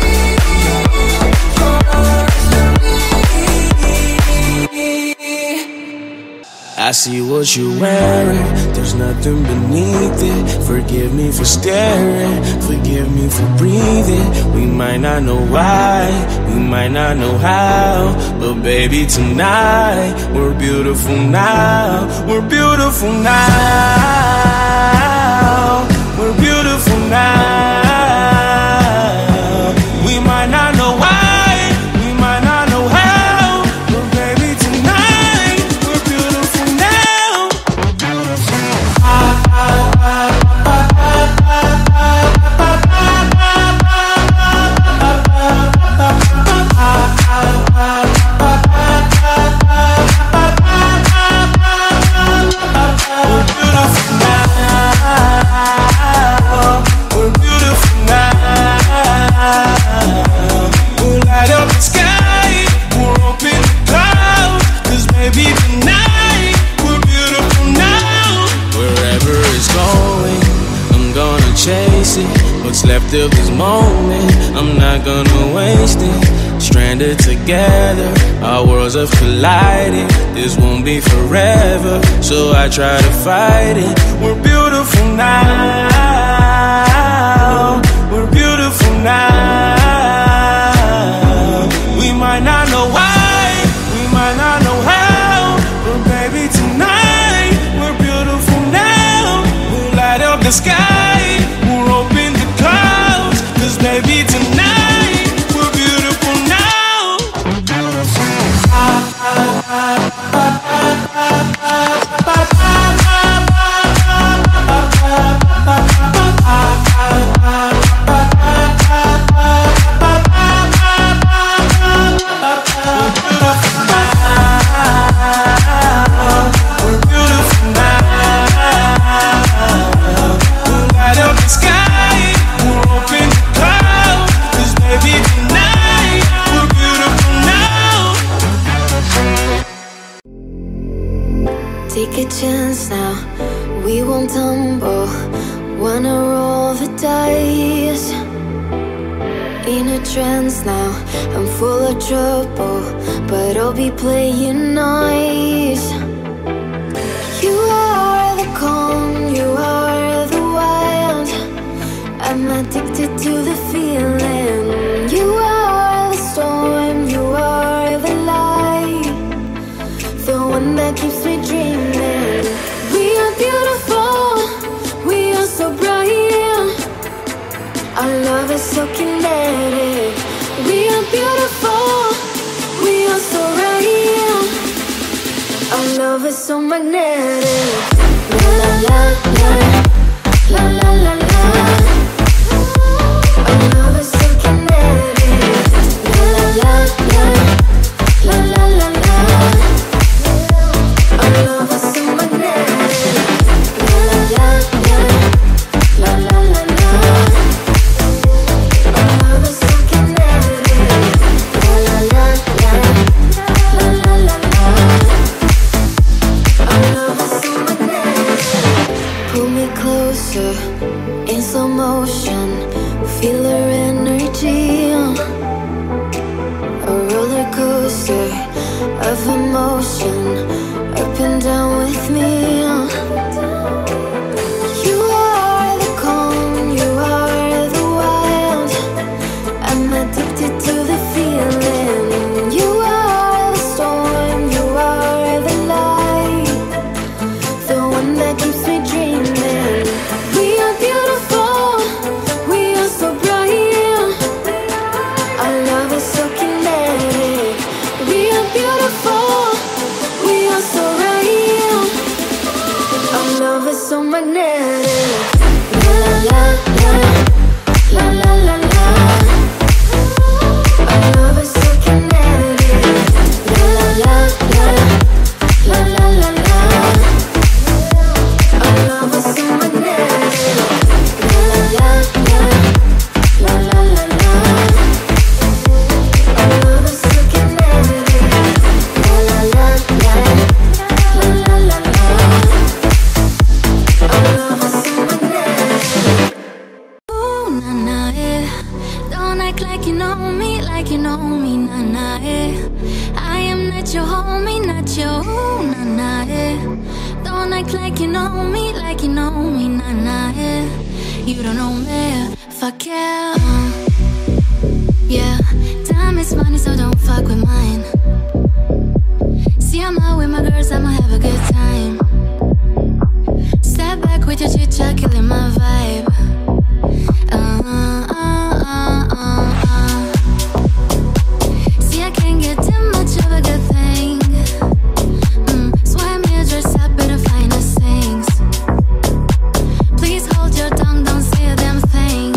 I see what you're wearing, there's nothing beneath it. Forgive me for staring, forgive me for breathing. We might not know why, we might not know how, but baby tonight, we're beautiful now. We're beautiful now. We're beautiful now. We might not know why, we might not know how, but baby tonight, we're beautiful now. What's left of this moment, I'm not gonna waste it. Stranded together, our worlds have collided. This won't be forever, so I try to fight it. We're beautiful now. We're beautiful now. We might not know why, we might not know how, but baby tonight, we're beautiful now. We'll light up the sky, we'll open the clouds, 'cause baby tonight, we're beautiful now. Take a chance now, we won't tumble. Wanna roll the dice. In a trance now, I'm full of trouble, but I'll be playing nice. You are the calm, you are the wild. I'm addicted to the feeling. You are the storm, you are the light, the one that keeps me dreaming. We are beautiful, we are so bright. Our love is so kinetic. is so magnetic. La la la la, la la la la. Our love is so kinetic. La la la la, la la la la. Our love is so magnetic. La la la la, la la la la. Our love is so kinetic. La la la la, la la la la. Our love is so magnetic. Pull me closer in slow motion. Feel her energy. A roller coaster of emotion, up and down with me. You are the calm, you are the wild. I'm addicted to the feeling. You are the storm, you are the light, the one that keeps me dreaming. We are beautiful, we are so bright. Our love is so kinetic. We are beautiful, we are so right. Our love is so magnetic. La la la la, la la la la. Our love is so kinetic. La la la la, la la la la. Our love is so magnetic. La la la la, la la la la. Our love is so kinetic. La la la la, la la la la. Our love is so magnetic. Ooh, na na, eh. Don't act like you know me, na na, eh. I am not your homie, not your ooh, na na, eh. Don't act like you know me, na na, eh. You don't know me, fuck yeah. Yeah, time is money, so don't fuck with mine. See, I'm out with my girls, I'ma have a good time. Step back with your chit chat, killing my vibe. See, I can't get too much of a good thing. So I'm here dressed up in the finest things. Please hold your tongue, don't say a damn thing.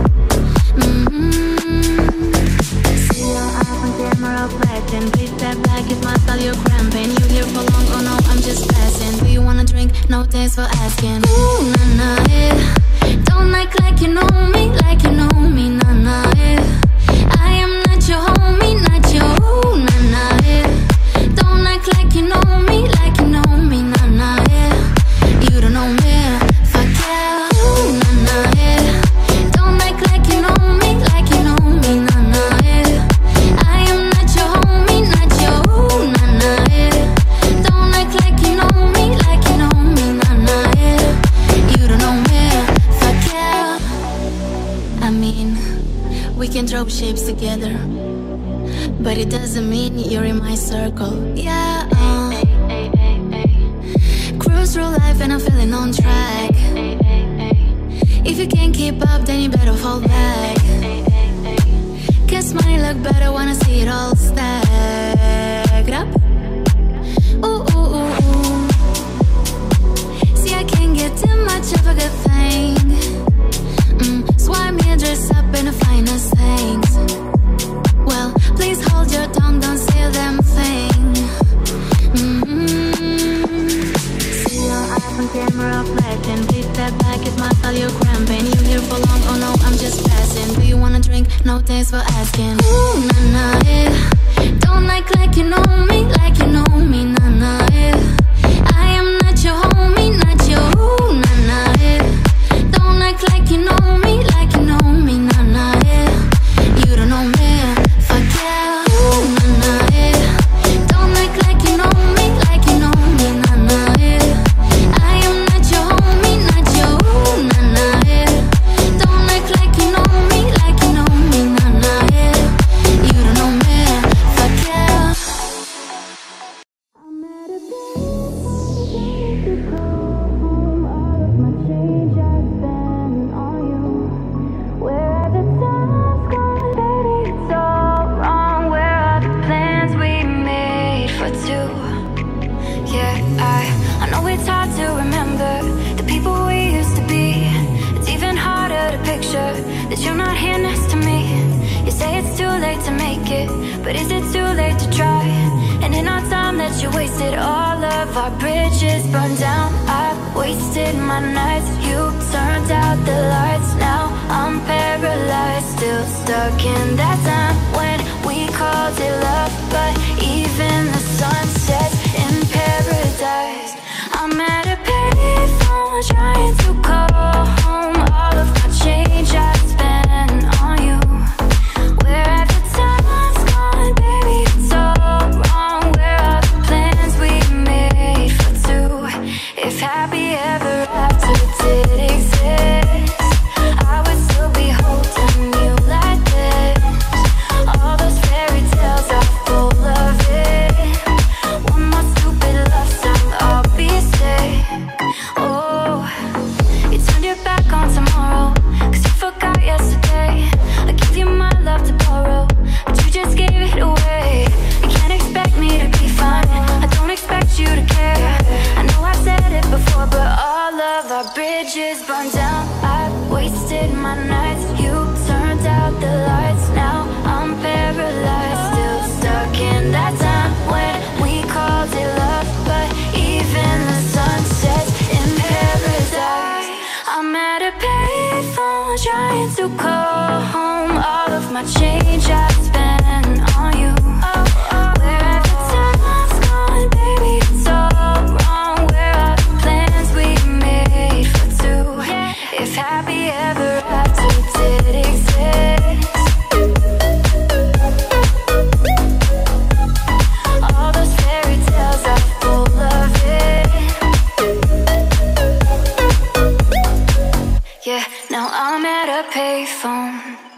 See your eyes on camera flashing. Please step back, it might feel you're cramping. You here for long, oh no, I'm just passing. Do you wanna drink? No, thanks for asking. Ooh, na na, eh. Don't act like you know me, na na, eh. I am not your homie, not your ooh, na na, eh. Don't act like you know me, na na, eh. You don't know me, fuck yeah. Ooh, na na, eh. Don't act like you know me, na na, eh. I am not your homie, not your ooh, na na, eh. Don't act like you know me, na na, eh. You don't know me, fuck yeah. I mean, we can drop shapes together, but it doesn't mean you're in my circle. Yeah, cruise through life and I'm feeling on track. If you can't keep up, then you better fall back. Guess money look better when I see it all stacked up. Ooh, ooh, ooh, ooh. See, I can't get too much of a good thing. So I'm here dressed up in the finest things. Well, please hold your tongue, don't say a damn thing. See your eyes on camera flashing. Please step back, it might feel you're cramping. You here for long, oh no, I'm just passing. Do you wanna drink? No, thanks for asking. Ooh, na na, eh. Don't act like you know me, na na, eh. I am not your homie, not your ooh, na na, eh. Don't act like you know me, na na, eh. You don't know me, fuck yeah. Ooh, na na, eh. Don't act like you know me, na na, eh. I am not your homie, not your ooh, na na, eh. Don't act like you know me, na na, eh. You don't know me, fuck yeah. I'm at a but is it too late to try? And in our time that you wasted, all of our bridges burned down. I wasted my nights, you turned out the lights. Now I'm paralyzed, still stuck in that time when we called it love. But even the sun sets in paradise. I'm at a payphone trying to call home. All of my change I spent on you. Where have the time's gone, baby? It's all wrong. Where are the plans we made for two? If happy ever after did exist, I would still be holding you like this. All those fairy tales are full of it. One more stupid love song, I'll be sick. Oh, you turned your back on tomorrow, 'cause you forgot yesterday. I gave you my love to borrow, but you just gave it away. You can't expect me to be fine, I don't expect you to care. I know I've said it before, but all of our bridges burned down. I've wasted my nights, you turned out the lights. Now I'm paralyzed, still stuck in that time when we called it love. But even the sun sets in paradise. I'm at a payphone trying to call home. All of my change I spent on you. Where have the time's gone, baby? It's all wrong. Where are the plans we made for two? If happy ever after did exist, all those fairy tales are full of it. Yeah, now I'm at a payphone.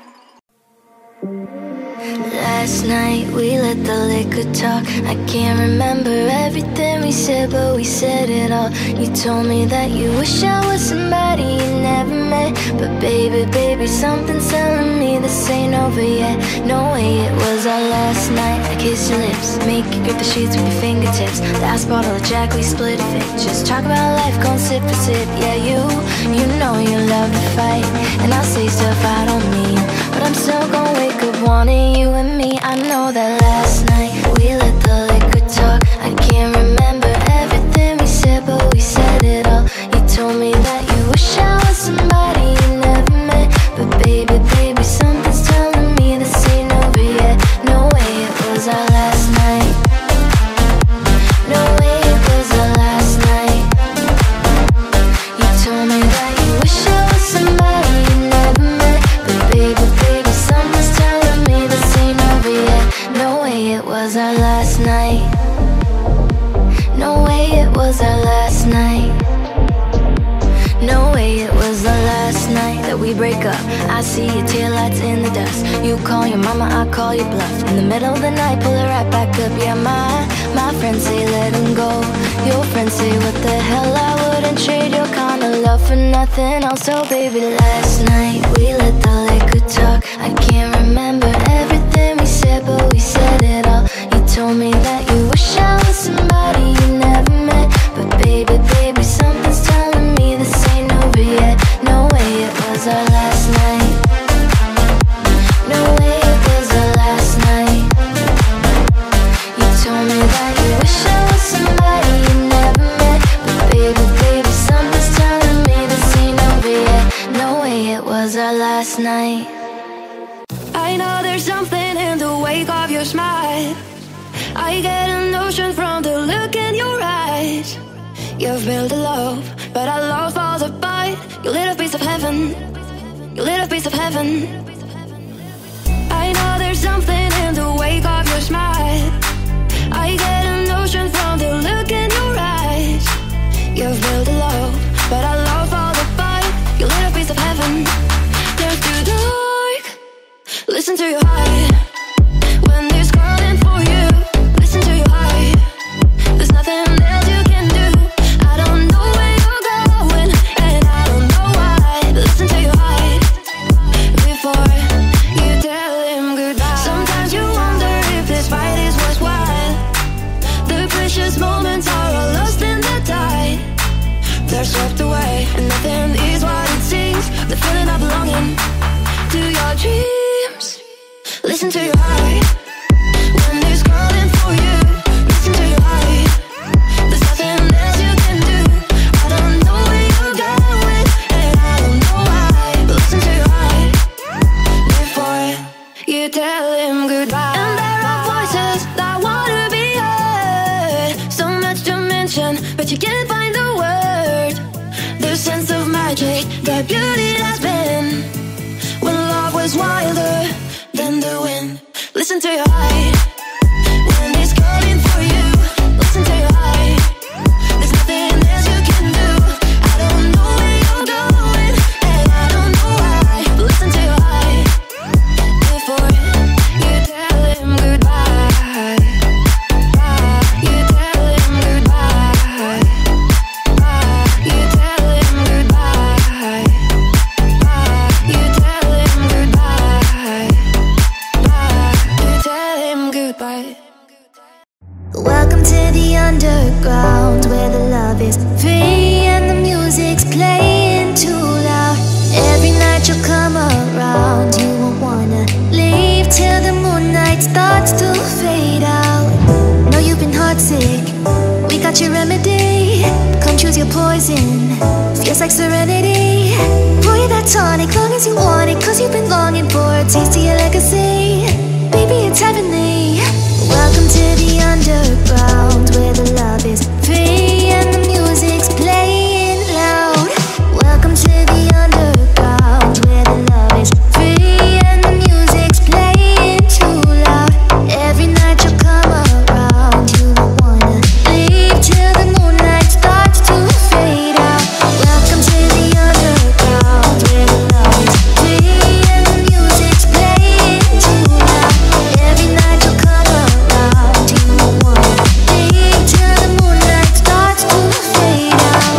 Last night we let the liquor talk. I can't remember everything we said, but we said it all. You told me that you wish I was somebody you never met. But baby, baby, something's telling me this ain't over yet. No way, it was our last night. I kissed your lips, make you grip the sheets with your fingertips. Last bottle of Jack, we split a fit. Just talk about life, gon' sip for sip. Yeah, you know you love to fight, and I say stuff I don't mean, but I'm still gon' wake up wanting you and me. I know that last night we let the liquor talk. I can't remember everything we said, but we said it all. You told me that you wish I was somebody you never met. But baby, baby, something's telling me this ain't over yet. No way, it was our last night. No way, it was our last night. You told me that you wish I was somebody you never met. But baby, baby, something's telling me this ain't over yet. No way, it was our last night. No way, it was our last night. No way, it was the last night that we break up. I see your taillights in the dust. You call your mama, I call your bluff. In the middle of the night, pull it right back up. Yeah, my friends say let him go. Your friends say what the hell, I wouldn't trade your kind of love for nothing else. So baby, last night we let the liquor talk. I can't remember everything we said, but we said it all. You told me that you wish I was somebody you never met. But baby, baby, something's telling me this ain't over yet. No way, it was our last night. No way, it was our last night. You told me that you wish I was somebody you never met. But baby, baby, something's telling me this ain't over yet. No way, it was our last night. I know there's something in the wake of your smile. I get a notion from the look in your eyes. You've built a love, but our love falls apart. You lit a piece of heaven. You lit a piece of heaven. I know there's something in the wake of your smile. I get a notion from the look in your eyes. You've built a love, but our love falls apart. You lit a piece of heaven. There's too dark. Listen to your heart. When it's calling for you, listen to your heart. There's nothing else you can do. I don't know where you're going, and I don't know why. Listen to your heart before you tell him goodbye. Sometimes you wonder if this fight is worthwhile. The precious moments are all lost in the tide. They're swept away, and nothing is what it seems. The feeling of belonging to your dreams. Listen to your heart. tell him goodbye. And there are voices that wanna be heard, so much to mention, but you can't find the word. The sense of magic, the beauty that's been, when love was wilder than the wind. Listen to your heart when it's calling for you. Listen to your heart. There's nothing else you can do. I don't know where you're going, and I don't know why. But listen to your heart before you tell him goodbye. You tell him goodbye. You tell him goodbye. You tell him goodbye. You tell him goodbye. Welcome to the underground, where the love is free and the music's playing too loud. Every night you come around, you won't wanna leave till the moonlight starts to fade out. Know you've been heartsick, we got your remedy. Come choose your poison, feels like serenity. Pour you that tonic, long as you want it, cause you've been longing for a taste of your legacy. Baby, it's heavenly. Welcome to the underground, where the love is free and the music's playing loud. Welcome to the underground, where the love is free and the music's playing too loud. Every night you come around, you won't wanna leave till the moonlight starts to fade out. Welcome to the underground, where the love is free and the music's playing too loud. Every night you come around, you won't wanna leave till the moonlight starts to fade out.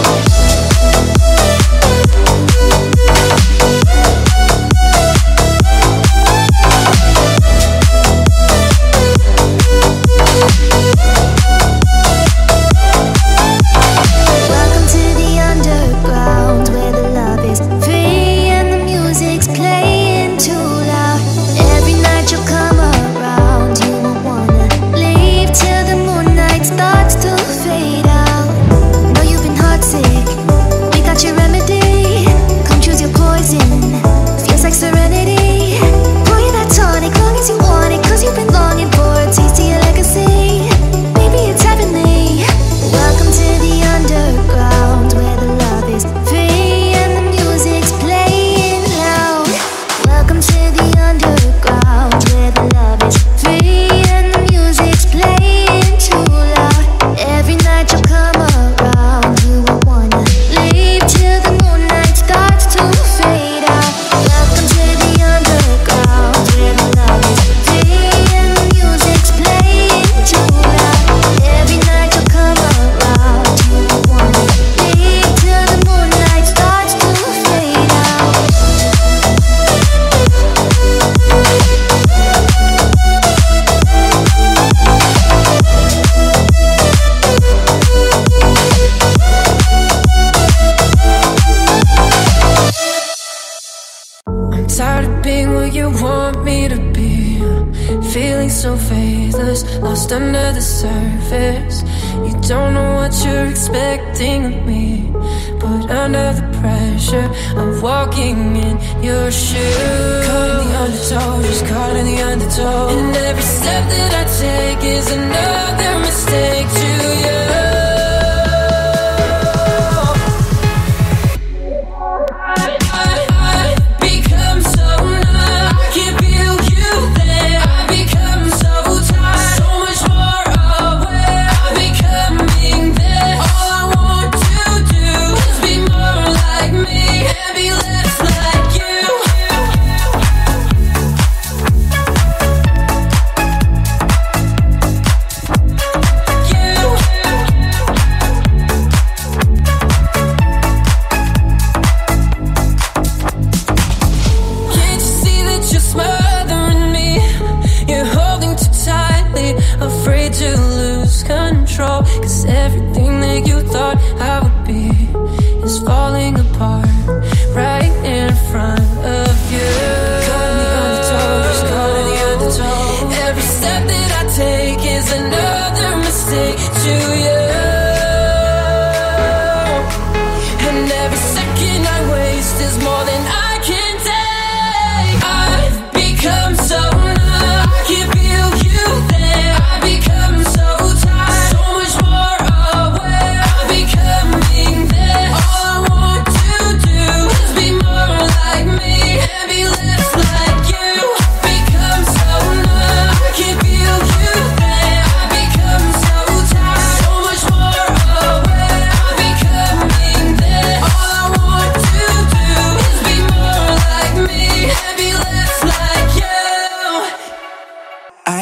Welcome to the underground, where the love is free and the music's playing too loud. Every night you come around, you won't wanna leave till the moonlight starts to fade out. Know you've been heartsick, we got your remedy. Come choose your poison, feels like serenity. Pour you that tonic, long as you want it, cause you've been longing for a taste of your legacy. Baby, it's heavenly. Welcome to the underground, where the love is free and the music's playing loud. Welcome to the underground, where the love is free and the music's playing too loud. Every night you come around, you won't wanna leave till the moonlight starts to fade out. Welcome to the underground, where the love is free and the music's playing too loud. Every night you come around, you won't wanna leave till the moonlight starts to fade out. I'm tired of being what you want me to be. Feeling so faithless, lost under the surface. You don't know what you're expecting of me, but under the pressure of walking in your shoes. Caught in the undertow, just caught in the undertow. And every step that I take is another mistake to you. You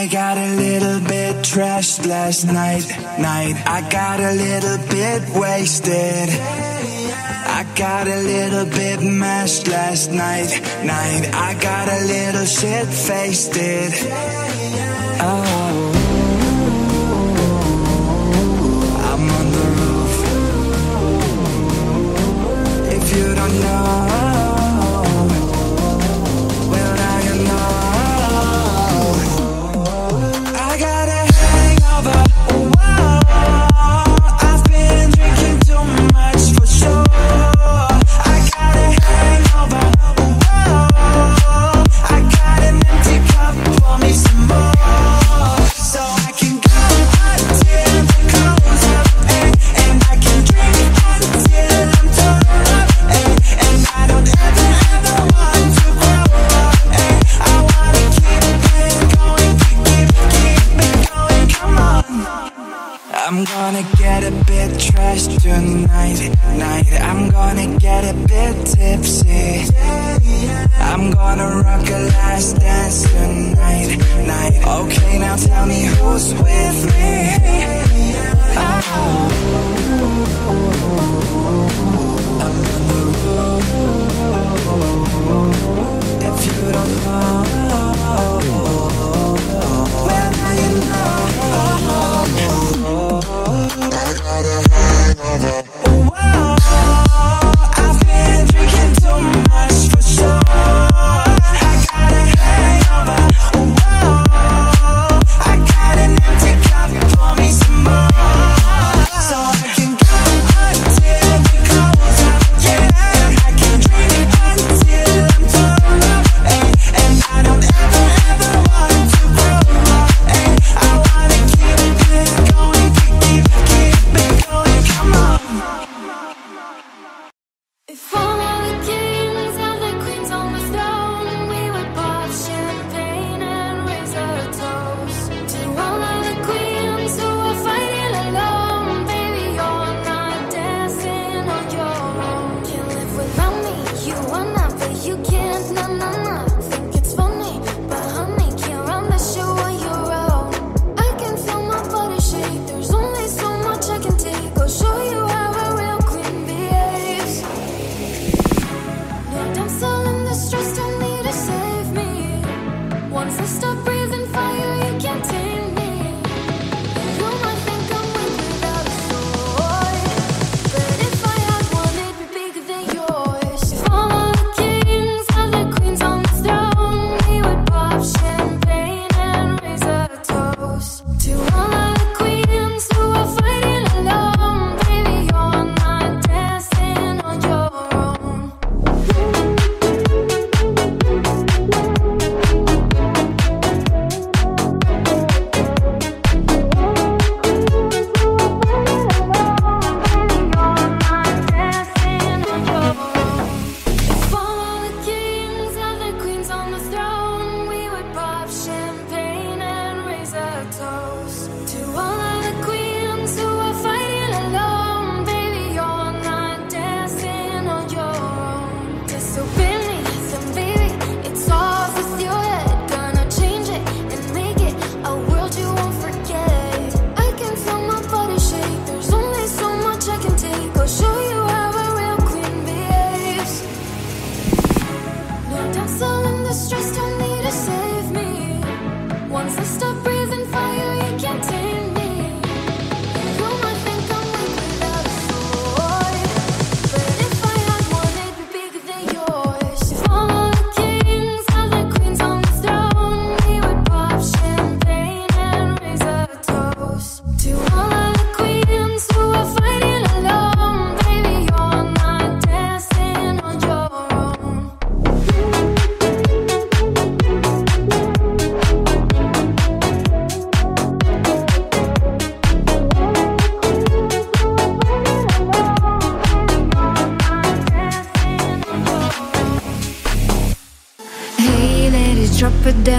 I got a little bit trashed last night. I got a little bit wasted. I got a little bit mashed last night. I got a little shit-faced. Oh, I'm on the roof. If you don't know, well now you know. I got a hangover. Whoa, I've been drinking too much for sure. I got a hangover. Whoa, I got an empty cup, pour me some more, so I can go until the close up, and I can drink until I'm torn up, and I don't ever want to grow up, I wanna keep it going, keep it going, come on. I'm gonna get a bit trashed tonight. I'm gonna get a bit tipsy. I'm gonna rock a last dance tonight. Okay, now tell me who's with me. Oh, I'm on the road. If you don't know, well now you know. I got a hangover. Whoa, I've been drinking too much for sure. I got a hangover. Whoa, I got an empty cup, pour me some more, so I can go until the close up, and I can drink until I'm torn up, and I don't ever want to grow up, I wanna keep it going, keep it going, come on. If all of the kings and the queens on the throne, we would pop champagne and raise a toast to all of the queens who are fighting alone. Baby, you're not dancing on your own. Can't live without me, you wanna, but you can't. No. Think it's funny, but honey, can't run the show on your own. I can feel my body shake. There's only so much I can take. I'll show you how a real queen behaves. No damsel in distress, don't need to save me. Once I stop breathing fire, you can't tame me. You might think I'm weak without a sword, but if I had one, it'd be bigger than yours. If all of the kings and the queens on the throne, we would pop champagne and raise a toast to all of the queens who are fighting alone. Baby, you're not dancing on your own.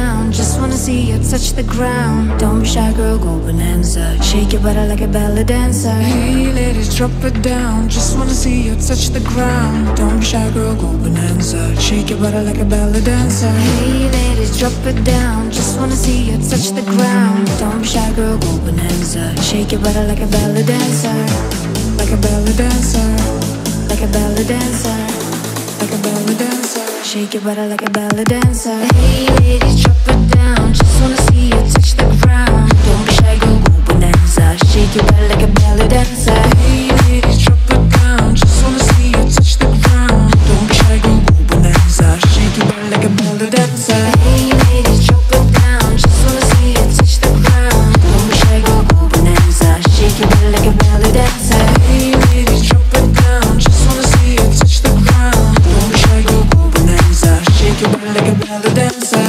down, just wanna see you touch the ground. Don't be shy, girl, go bonanza. Shake your body like a belly dancer. Hey ladies, drop it down, just wanna see you touch the ground. Don't be shy, girl, go bonanza. Shake your body like a belly dancer. Hey ladies, drop it down, just wanna see you touch the ground. Don't be shy, girl, go bonanza. Shake your body like a belly dancer. Like a belly dancer. Like a belly dancer. Like a belly dancer. Shake your body like a belly dancer. Hey ladies, drop it down, just wanna see you touch the ground. Don't be shy, girl, go bonanza. Shake your body like a belly dancer. Hey ladies, drop it down, just wanna see you touch the ground. Don't be shy, girl, go bonanza. Shake your body like a belly dancer. Hey ladies, drop it down, just wanna see you touch the ground. Don't be shy, girl, go bonanza. Shake your body like a belly dancer. Hey ladies, drop it down, just wanna see you touch the ground. Don't be shy, girl, go bonanza. Shake your body like a belly dancer.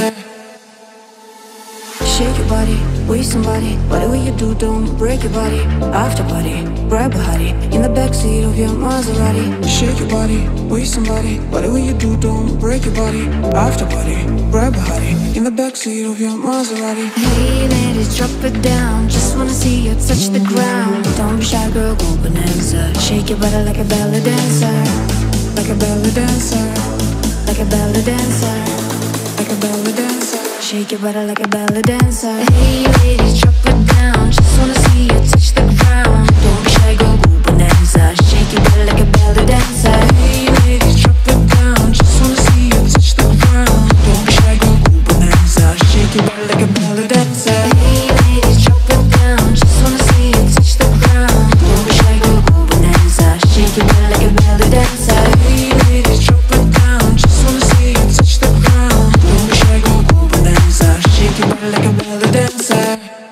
Shake your body, with somebody. Whatever you do, don't break your body. After party, grab a hottie in the backseat of your Maserati. Shake your body, with somebody. Whatever you do, don't break your body. After party, grab a hottie in the backseat of your Maserati. Hey ladies, drop it down, just wanna see you touch the ground. Don't be shy, girl, go bonanza. Shake your body like a belly dancer. Like a belly dancer. Like a belly dancer. Like a belly dancer. Shake your body like a belly dancer. Hey ladies, drop it down, just wanna see you touch the ground. Don't be shy, go bonanza. Shake your body like a belly dancer. Hey ladies, drop it down, just wanna see you touch the ground. Don't be shy, go bonanza. Shake your body like a belly dancer. Hey ladies, drop it down, just wanna see you touch the ground. Don't be shy, go bonanza. Shake your body like a belly dancer. Hey ladies, drop it down, just wanna see you touch the ground. Don't be shy, go bonanza. Shake your body like a belly dancer.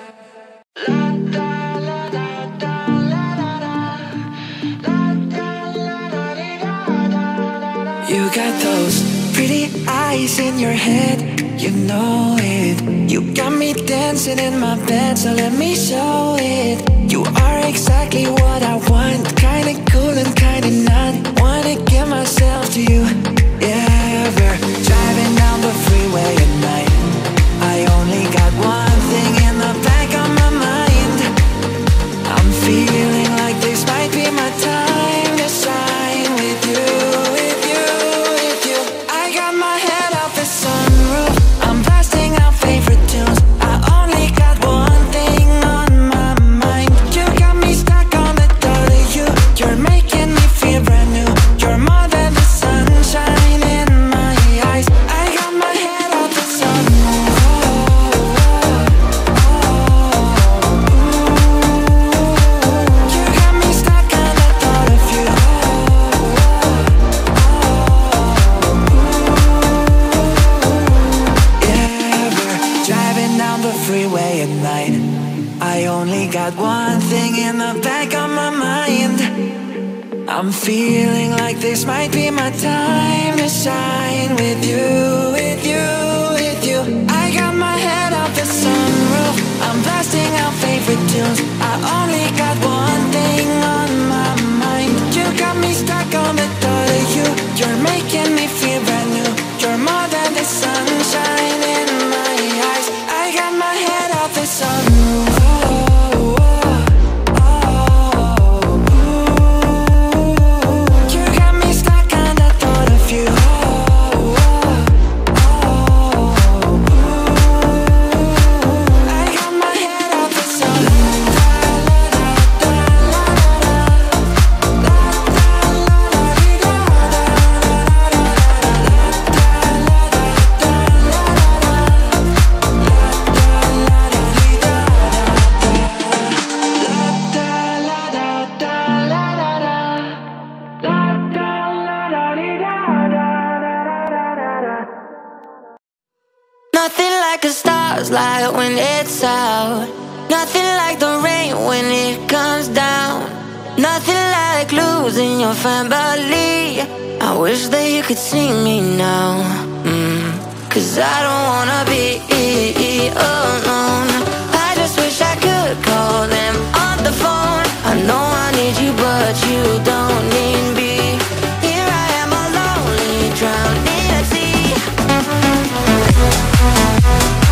You got those pretty eyes in your head, you know it. You got me dancing in my bed, so let me show it. You are exactly what I want, kinda cool and kinda not. Wanna give myself to you, yeah. We're driving down the freeway at night. I only got one thing in the back of my mind. I'm feeling like this might be my time to shine with you, with you, with you. I got my head out the sunroof, I'm blasting out favorite tunes. I only got one thing on my mind. You got me stuck on the thought of you. You're making me feel brand new. You're more than the sunshine in my eyes. I got my head out the sunroof. You got me stuck on the thought of you. Yeah, we're driving down the freeway at night. I only got one thing in the back of my mind. I'm feeling like this might be my time to shine with you, with you, with you. I got my head out the sunroof, I'm blasting out favorite tunes. I only got one thing on my mind. You got me stuck on the thought of you. You're making me feel brand new. You're more than the sunshine in my eyes. I got my head out the sunroof. You got me stuck on the thought of you. I got my head out the sunroof. Nothing like a star's light when it's out. Nothing like the rain when it comes down. Nothing like losing your family. I wish that you could see me now. Cause I don't wanna be alone. I just wish I could call them on the phone. I know I need you but you don't need me. Here I am alone, drowning at sea.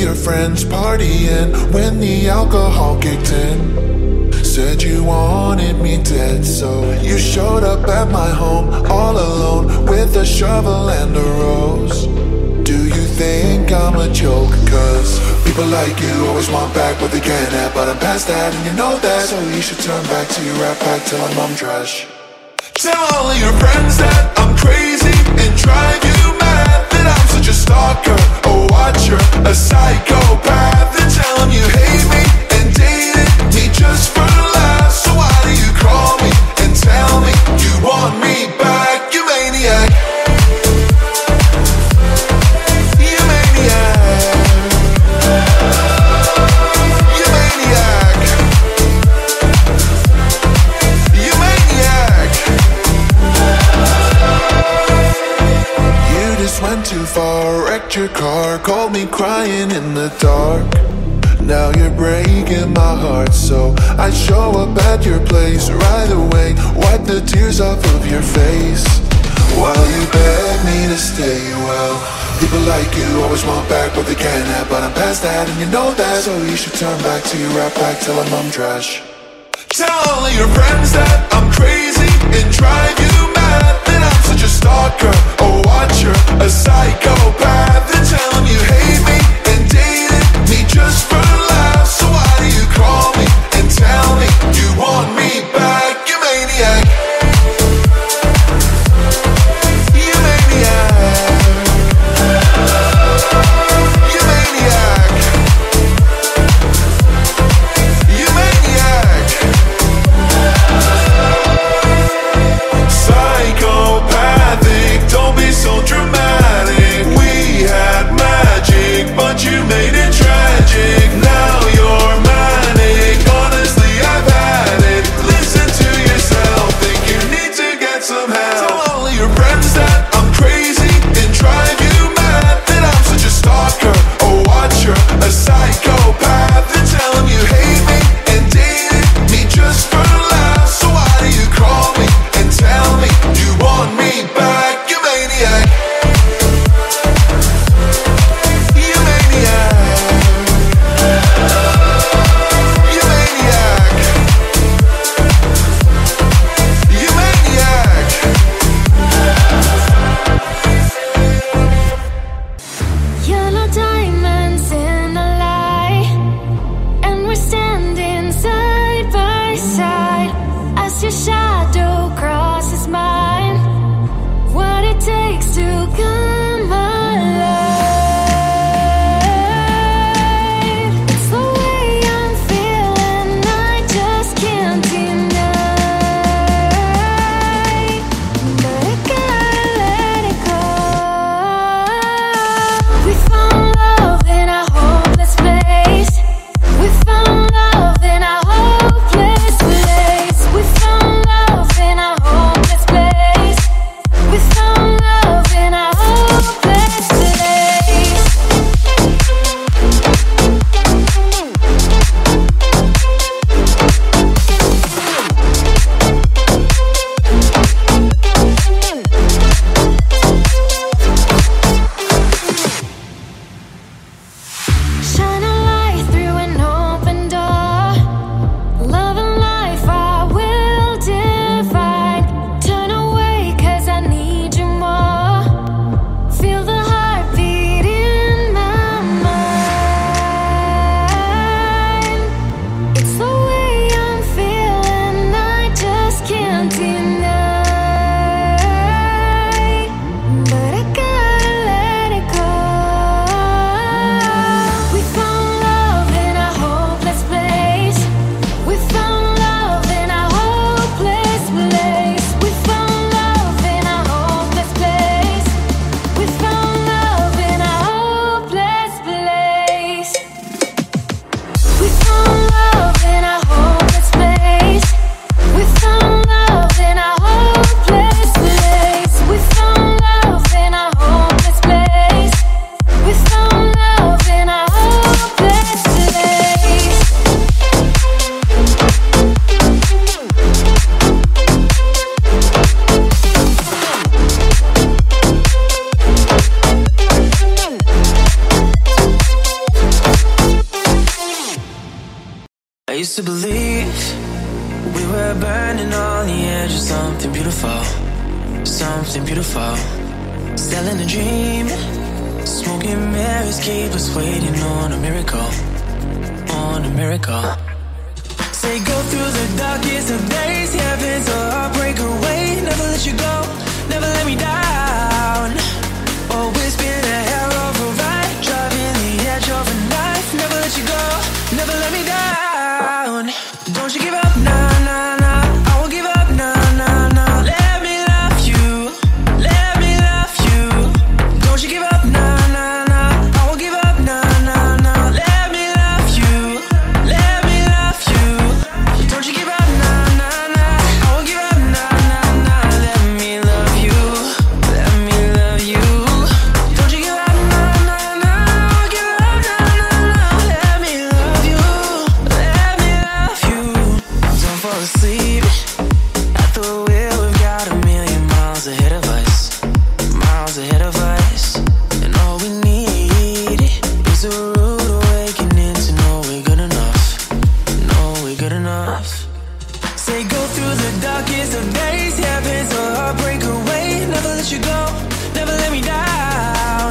your friends partying when the alcohol kicked in. Said you wanted me dead, so you showed up at my home all alone with a shovel and a rose. Do you think I'm a joke? Cause people like you always want back what they can have, but I'm past that and you know that, so you should turn back to your rap back till I'm mum trash. Tell all of your friends that I'm crazy and drive you mad, that I'm such a stalker, a watcher, a psychopath, and tell them you hate me and dated me just for laughs. So why do you call me and tell me you want me back, you maniac? You maniac. You maniac. You maniac. You just went too far, wrecked your car, called me crying in the dark. Now you're breaking my heart, so I show up at your place right away, wipe the tears off of your face while you beg me to stay. Well, people like you always want back what they can have, but I'm past that and you know that, so you should turn back to your rap back till I'm mum trash. Tell all of your friends that I'm crazy and drive you mad, that I'm such a stalker, a watcher, a psychopath, and tell them you hate me and dated me just for laughs. So why do you call me and tell me you want me back, you maniac? You maniac. You maniac. You maniac. Psychopathic, don't be so dramatic. We had magic, but you made it tragic. Now you're manic, honestly I've had it. Listen to yourself, think you need to get some help. Tell all of your friends that I'm crazy and drive you mad, that I'm such a stalker, a watcher, a psychopath, and tell them you hate me and dated me just for laughs. So why do you call me and tell me you want me back, you maniac? You maniac. You maniac. You maniac. to believe we were burning on the edge of something beautiful, something beautiful. Selling a dream, smoking mirrors keep us waiting on a miracle, on a miracle. Say go through the darkest of days, heaven's a heartbreak away. Never let you go, never let me down. Always been a hell of a ride, driving the edge of a knife. Never let you go, never let me down. Don't you give up, nah, nah, nah. I won't give up, nah, nah, nah. Let me love you, let me love you. Don't you give up, nah, nah, nah. I won't give up, nah, nah, nah. Let me love you, let me love you. Don't you give up, nah, nah, nah. I won't give up, nah, nah, nah. Let me love you, let me love you. Don't you give up, nah, nah, nah. I won't give up, nah, nah, nah. Let me love you, let me love you. Don't fall asleep at the wheel. We've got a million miles ahead of us, miles ahead of us. And all we need is a rude awakening to know we're good enough, know we're good enough. Say go through the darkest of days, heaven's a heartbreak away. Never let you go, never let me down.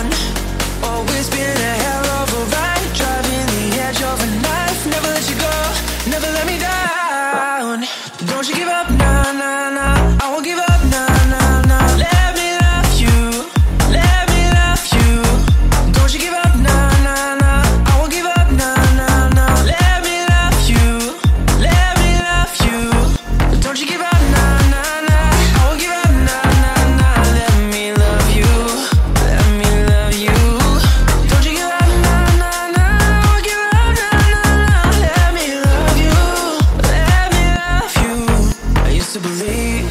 Always been a hell of a ride, driving the edge of a knife. Never let you go, never let me down. Don't you give up, nah, nah, nah. I won't give up, nah, nah, nah. Let me love you, let me love you. Don't you give up, nah, nah, nah. I won't give up, nah, nah, nah. Let me love you, let me love you. Don't you give up, nah, nah, nah. I won't give up, nah, nah, nah. Let me love you, let me love you. Don't you give up, nah, nah, nah. I won't give up, nah, nah, nah. Let me love you, let me love you. I used to believe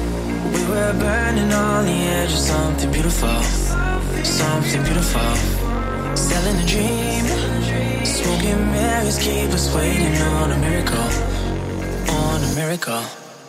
we were burning on the edge of something beautiful, something beautiful. Selling a dream, smoking mirrors keep us waiting on a miracle, on a miracle.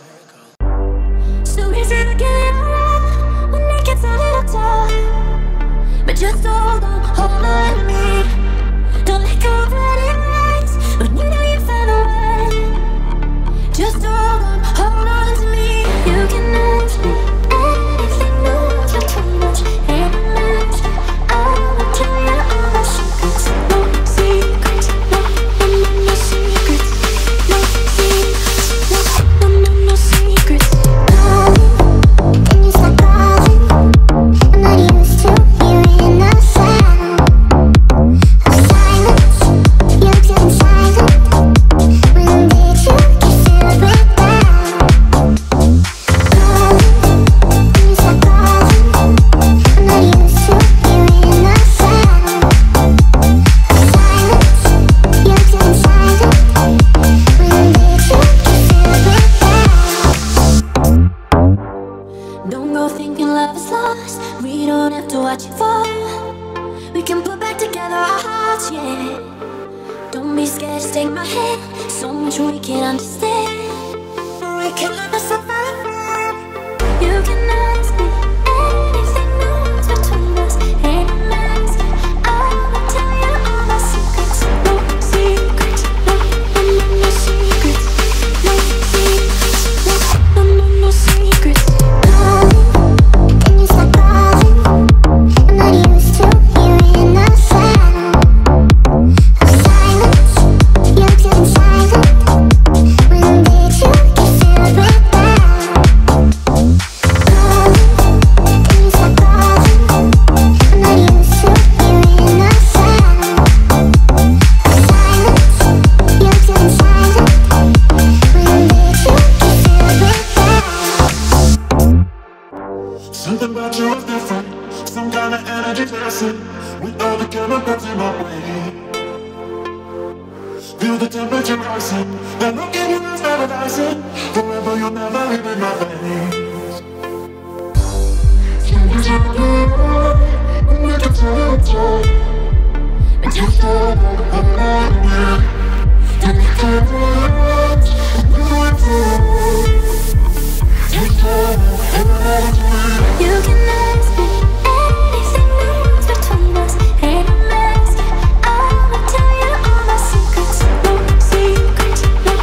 So easy to get up when it gets a little tough. But just hold on to me. Don't let go of what it was when you know you found a way. Just hold on to me. You can ask me anything that's between us. Ain't a mask. I will tell you all the secrets. No secrets, no, no, no, no secrets. No secrets, no, no, no, no secrets. Calling, can you stop calling? I'm not used to hearing the sound of silence. You turn silent. When did you get filled with doubt? Calling, can you stop calling? I'm not used to hearing the sound of silence. You turn silent. When did you get filled with doubt? Don't go thinking love is lost. We don't have to watch it fall. We can put back together our hearts, yeah. Don't be scared, just take my hand. So much we can understand. We can learn to survive. You can ask me anything that's between us. Ain't a mask. I will tell you all the secrets. No secrets, no, no, no, no secrets. No secrets, no, no, no, no secrets. Calling, can you stop calling? I'm not used to hearing the sound of silence. You turn silent. When did you get filled with doubt? Calling, can you stop calling? I'm not used to hearing the sound of silence. You turn silent. When did you get filled with doubt? Something about you is different. Some kind of energy's missing. With all the chemicals in my brain. Feel the temperature rising. That look in your eyes paradising. Forever you'll never leave in my veins. Temperature good, and we can tell it's right. But just hold on, I'm not aware. Don't let go of words, and you want to. Just hold on, I'm not aware. You can ask me anything that's between us. Ain't a mask. I will tell you all the secrets. No secrets, no,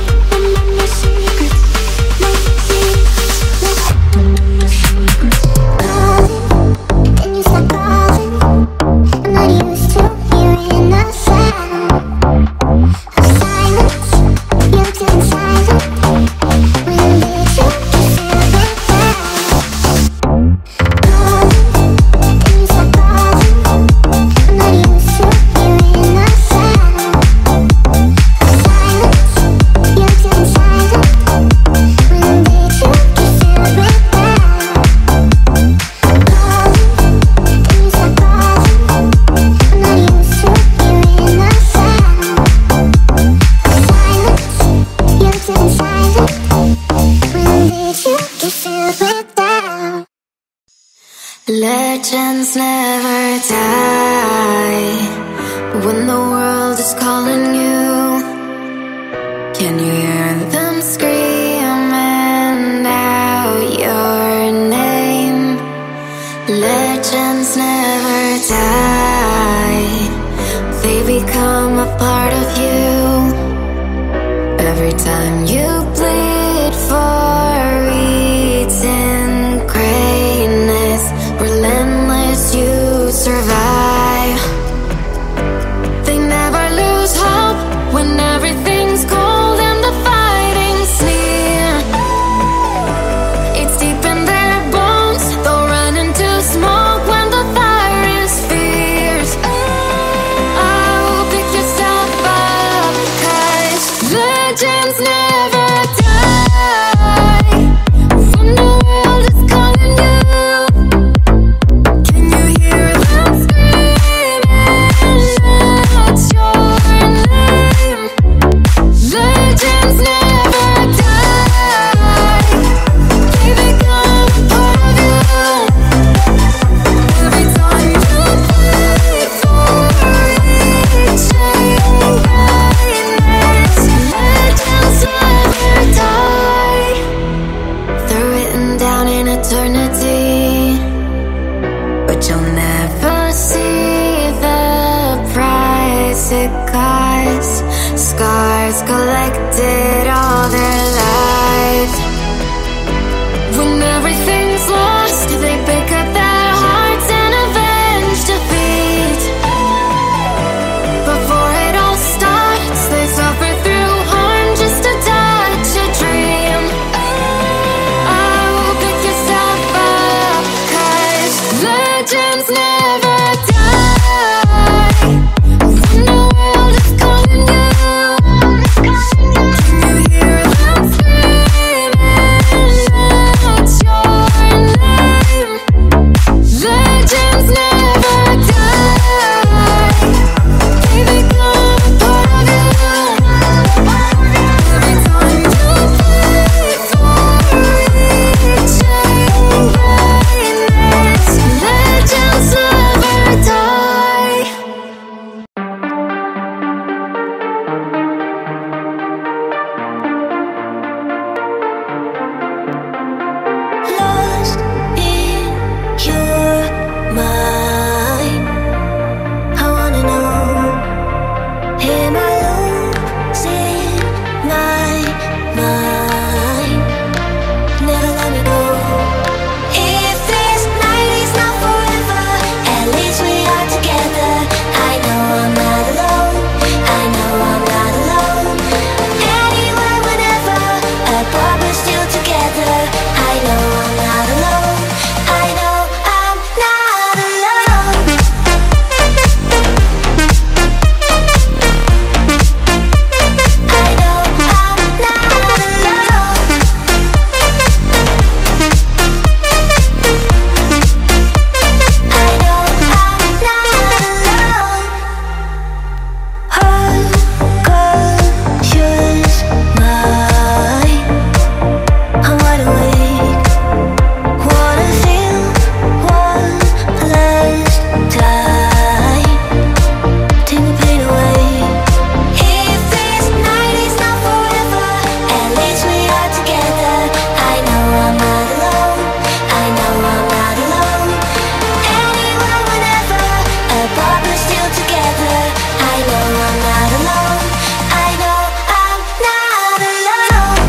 Legends never die. When the world is calling you, can you hear them screaming out your name? Legends never die. They become a part of you. Every time you bleed for eating greatness, relentless, you survive. They never lose hope when everything's cold and the fighting's near. It's deep in their bones, they'll run into smoke when the fire is fierce. Oh, pick yourself up, 'cause legends never die. When the world is calling you, can you hear them screaming out your name? Legends never die. They become a part of you. Every time you bleed for reaching greatness, legends never die. They're written down in eternity, but you'll never see the price it costs. Scars collected all their lives. When everything's lost, they pick up their hearts and avenge defeat. Before it all starts, they suffer through harm just to touch a dream. Oh, pick yourself up, 'cause legends never die. When the world is calling you, can you hear them screaming out your name? Legends never die. They become a part of you. Every time you bleed for reaching greatness, legends never die. Lost in your mind, I wanna know, am I losing my mind? Never let me go. If this night is not forever, at least we are together. I know I'm not alone. I know I'm not alone. Anywhere, whenever, apart but still together. I know I'm not alone. I know I'm not alone. I know I'm not alone. I know I'm not alone. Unconscious mind, I'm wide awake. Wanna feel one last time. Take the pain away. If this night is not forever, at least we are together. I know I'm not alone. I know I'm not alone. Anywhere, whenever, apart but still together. I know I'm not alone. I know I'm not alone.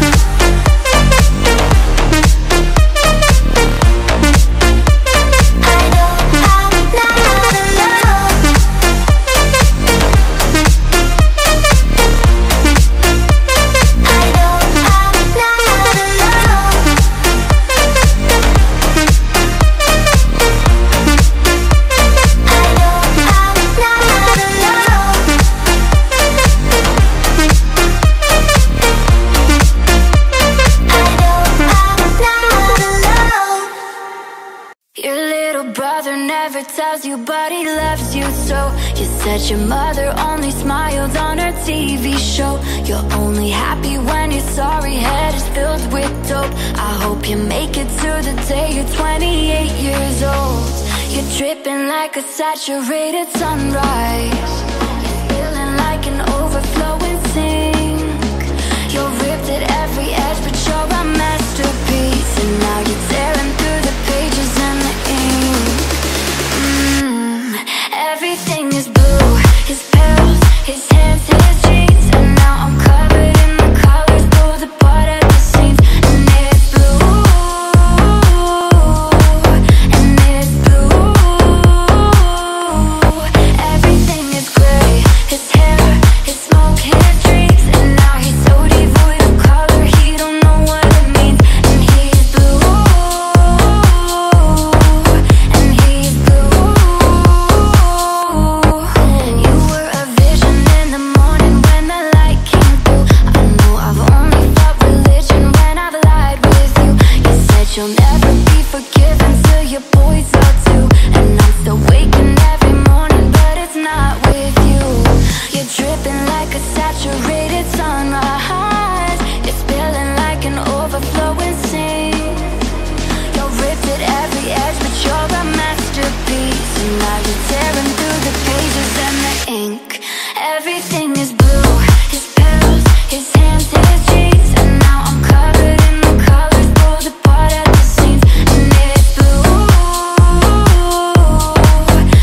I know I'm not alone. I know I'm not alone. I know I'm not alone. I know I'm not alone. Your little brother never tells you, but he loves you so. You said your mother only smiled on her TV show. You're only happy when your sorry head is filled with dope. I hope you make it to the day you're 28 years old. You're dripping like a saturated sunrise. You're feeling like an overflowing sink. You're ripped at every edge, but you're a masterpiece. And now you're tearing through the pages and the ink. Everything is blue. His pearls, his hands, his jeans. And now I'm covered in the colors, pulled apart at the seams. And it's blue, and it's blue. Everything is gray. His hair, his smoke, his dreams. And now he's so devoid of color, he don't know what it means. And he's blue, and he's blue. You were a vision in the morning when the light came through. I know I've only felt religion when I've lied with you. You said you'll never be forgiven till your boys are too. And I'm still waking every morning, but it's not with you. You're dripping like a saturated sunrise. You're spilling like an overflowing sink. You're ripped at every edge, but you're a masterpiece. And now you're tearing through the pages and the ink. Everything is blue. His pearls, his hands, his jeans. And now I'm covered in the colors, pulled apart at the seams. And it's blue,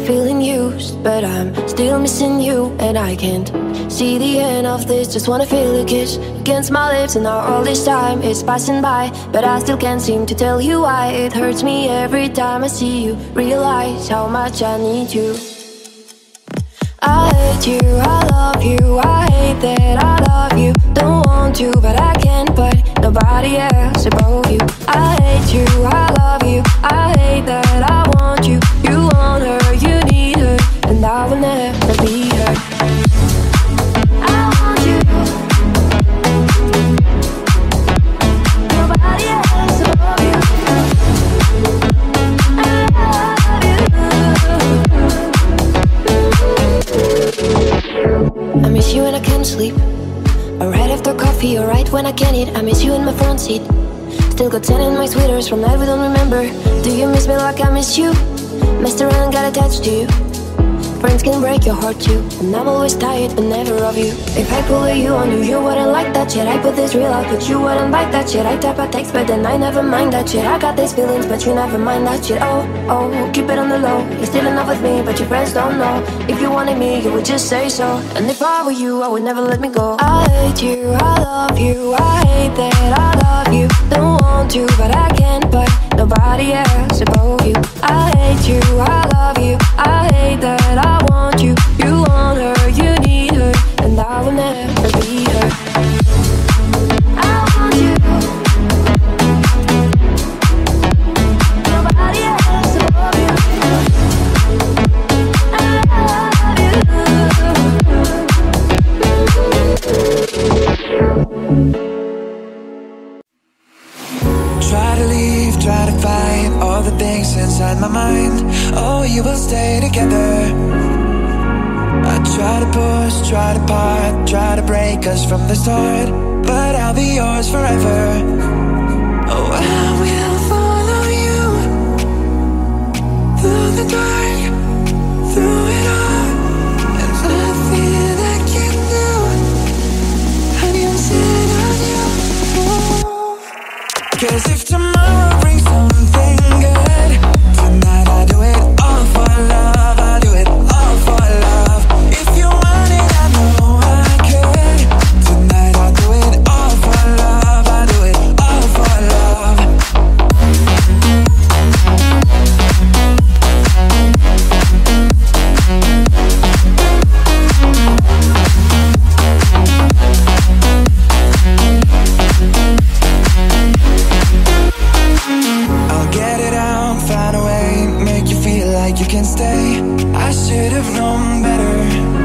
feeling used, but I'm still missing you. And I can't see the end of this. Just wanna feel your kiss against my lips. And now all this time is passing by, but I still can't seem to tell you why. It hurts me every time I see you, realize how much I need you. I hate you, I love you, I hate that I love you. Don't want to, but I can't put nobody else above you. I hate you, I love you, I hate that I want you. You want her, you need her, and I will never be her. I want you, nobody else above you. I miss you when I can't sleep, or right after coffee, or right when I can't eat. I miss you in my front seat. Still got 10 in my sweaters from night we don't remember. Do you miss me like I miss you? Messed around, got attached to you. Friends can break your heart too, and I'm always tired, but never of you. If I pull you on you, you wouldn't like that shit. I put this real out, but you wouldn't like that shit. I type a text, but then I never mind that shit. I got these feelings, but you never mind that shit. Oh, oh, keep it on the low. You're still in love with me, but your friends don't know. If you wanted me, you would just say so. And if I were you, I would never let me go. I hate you, I love you, I hate that I love you. Don't want to, but I can't put nobody else above you. I hate you, I love you, I hate that I want you. You want her, you need her, and I will never be her. I want you, nobody else above you. I love you. Try to leave, try to fight all the things inside my mind. Oh, you will stay together. I try to push, try to part, try to break us from the start, but I'll be yours forever. Oh, I will follow you through the dark, through it all. There's nothing I can do, and you sit on you. Oh. 'Cause if tomorrow brings something good, tonight I do it all for love. I do it all for love. If you want it, I know I could. Tonight I do it all for love. I do it all for love. I'll get it out, find a way, make you feel like you can stay. I should have known better.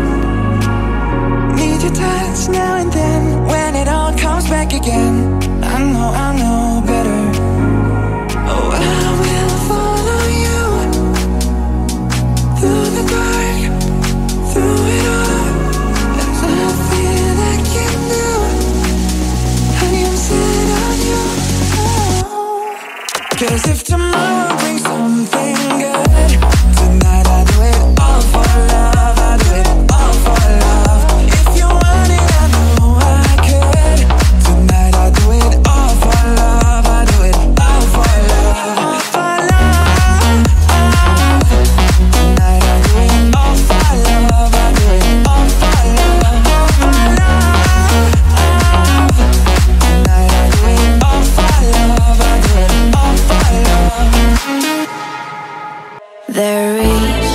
Need your touch now and then, when it all comes back again. I know better. Oh, I will follow you through the dark, through it all. There's nothing I can do, and you sit on you. Oh. 'Cause if tomorrow brings something good, tonight I do it all for love. I do it all for love. If you want it, I know I could. Tonight I do it all for love. I do it all for love. All for love. Tonight I do it all for love. I do it all for love. All for love. Tonight I do it all for love. I do it all for love. There is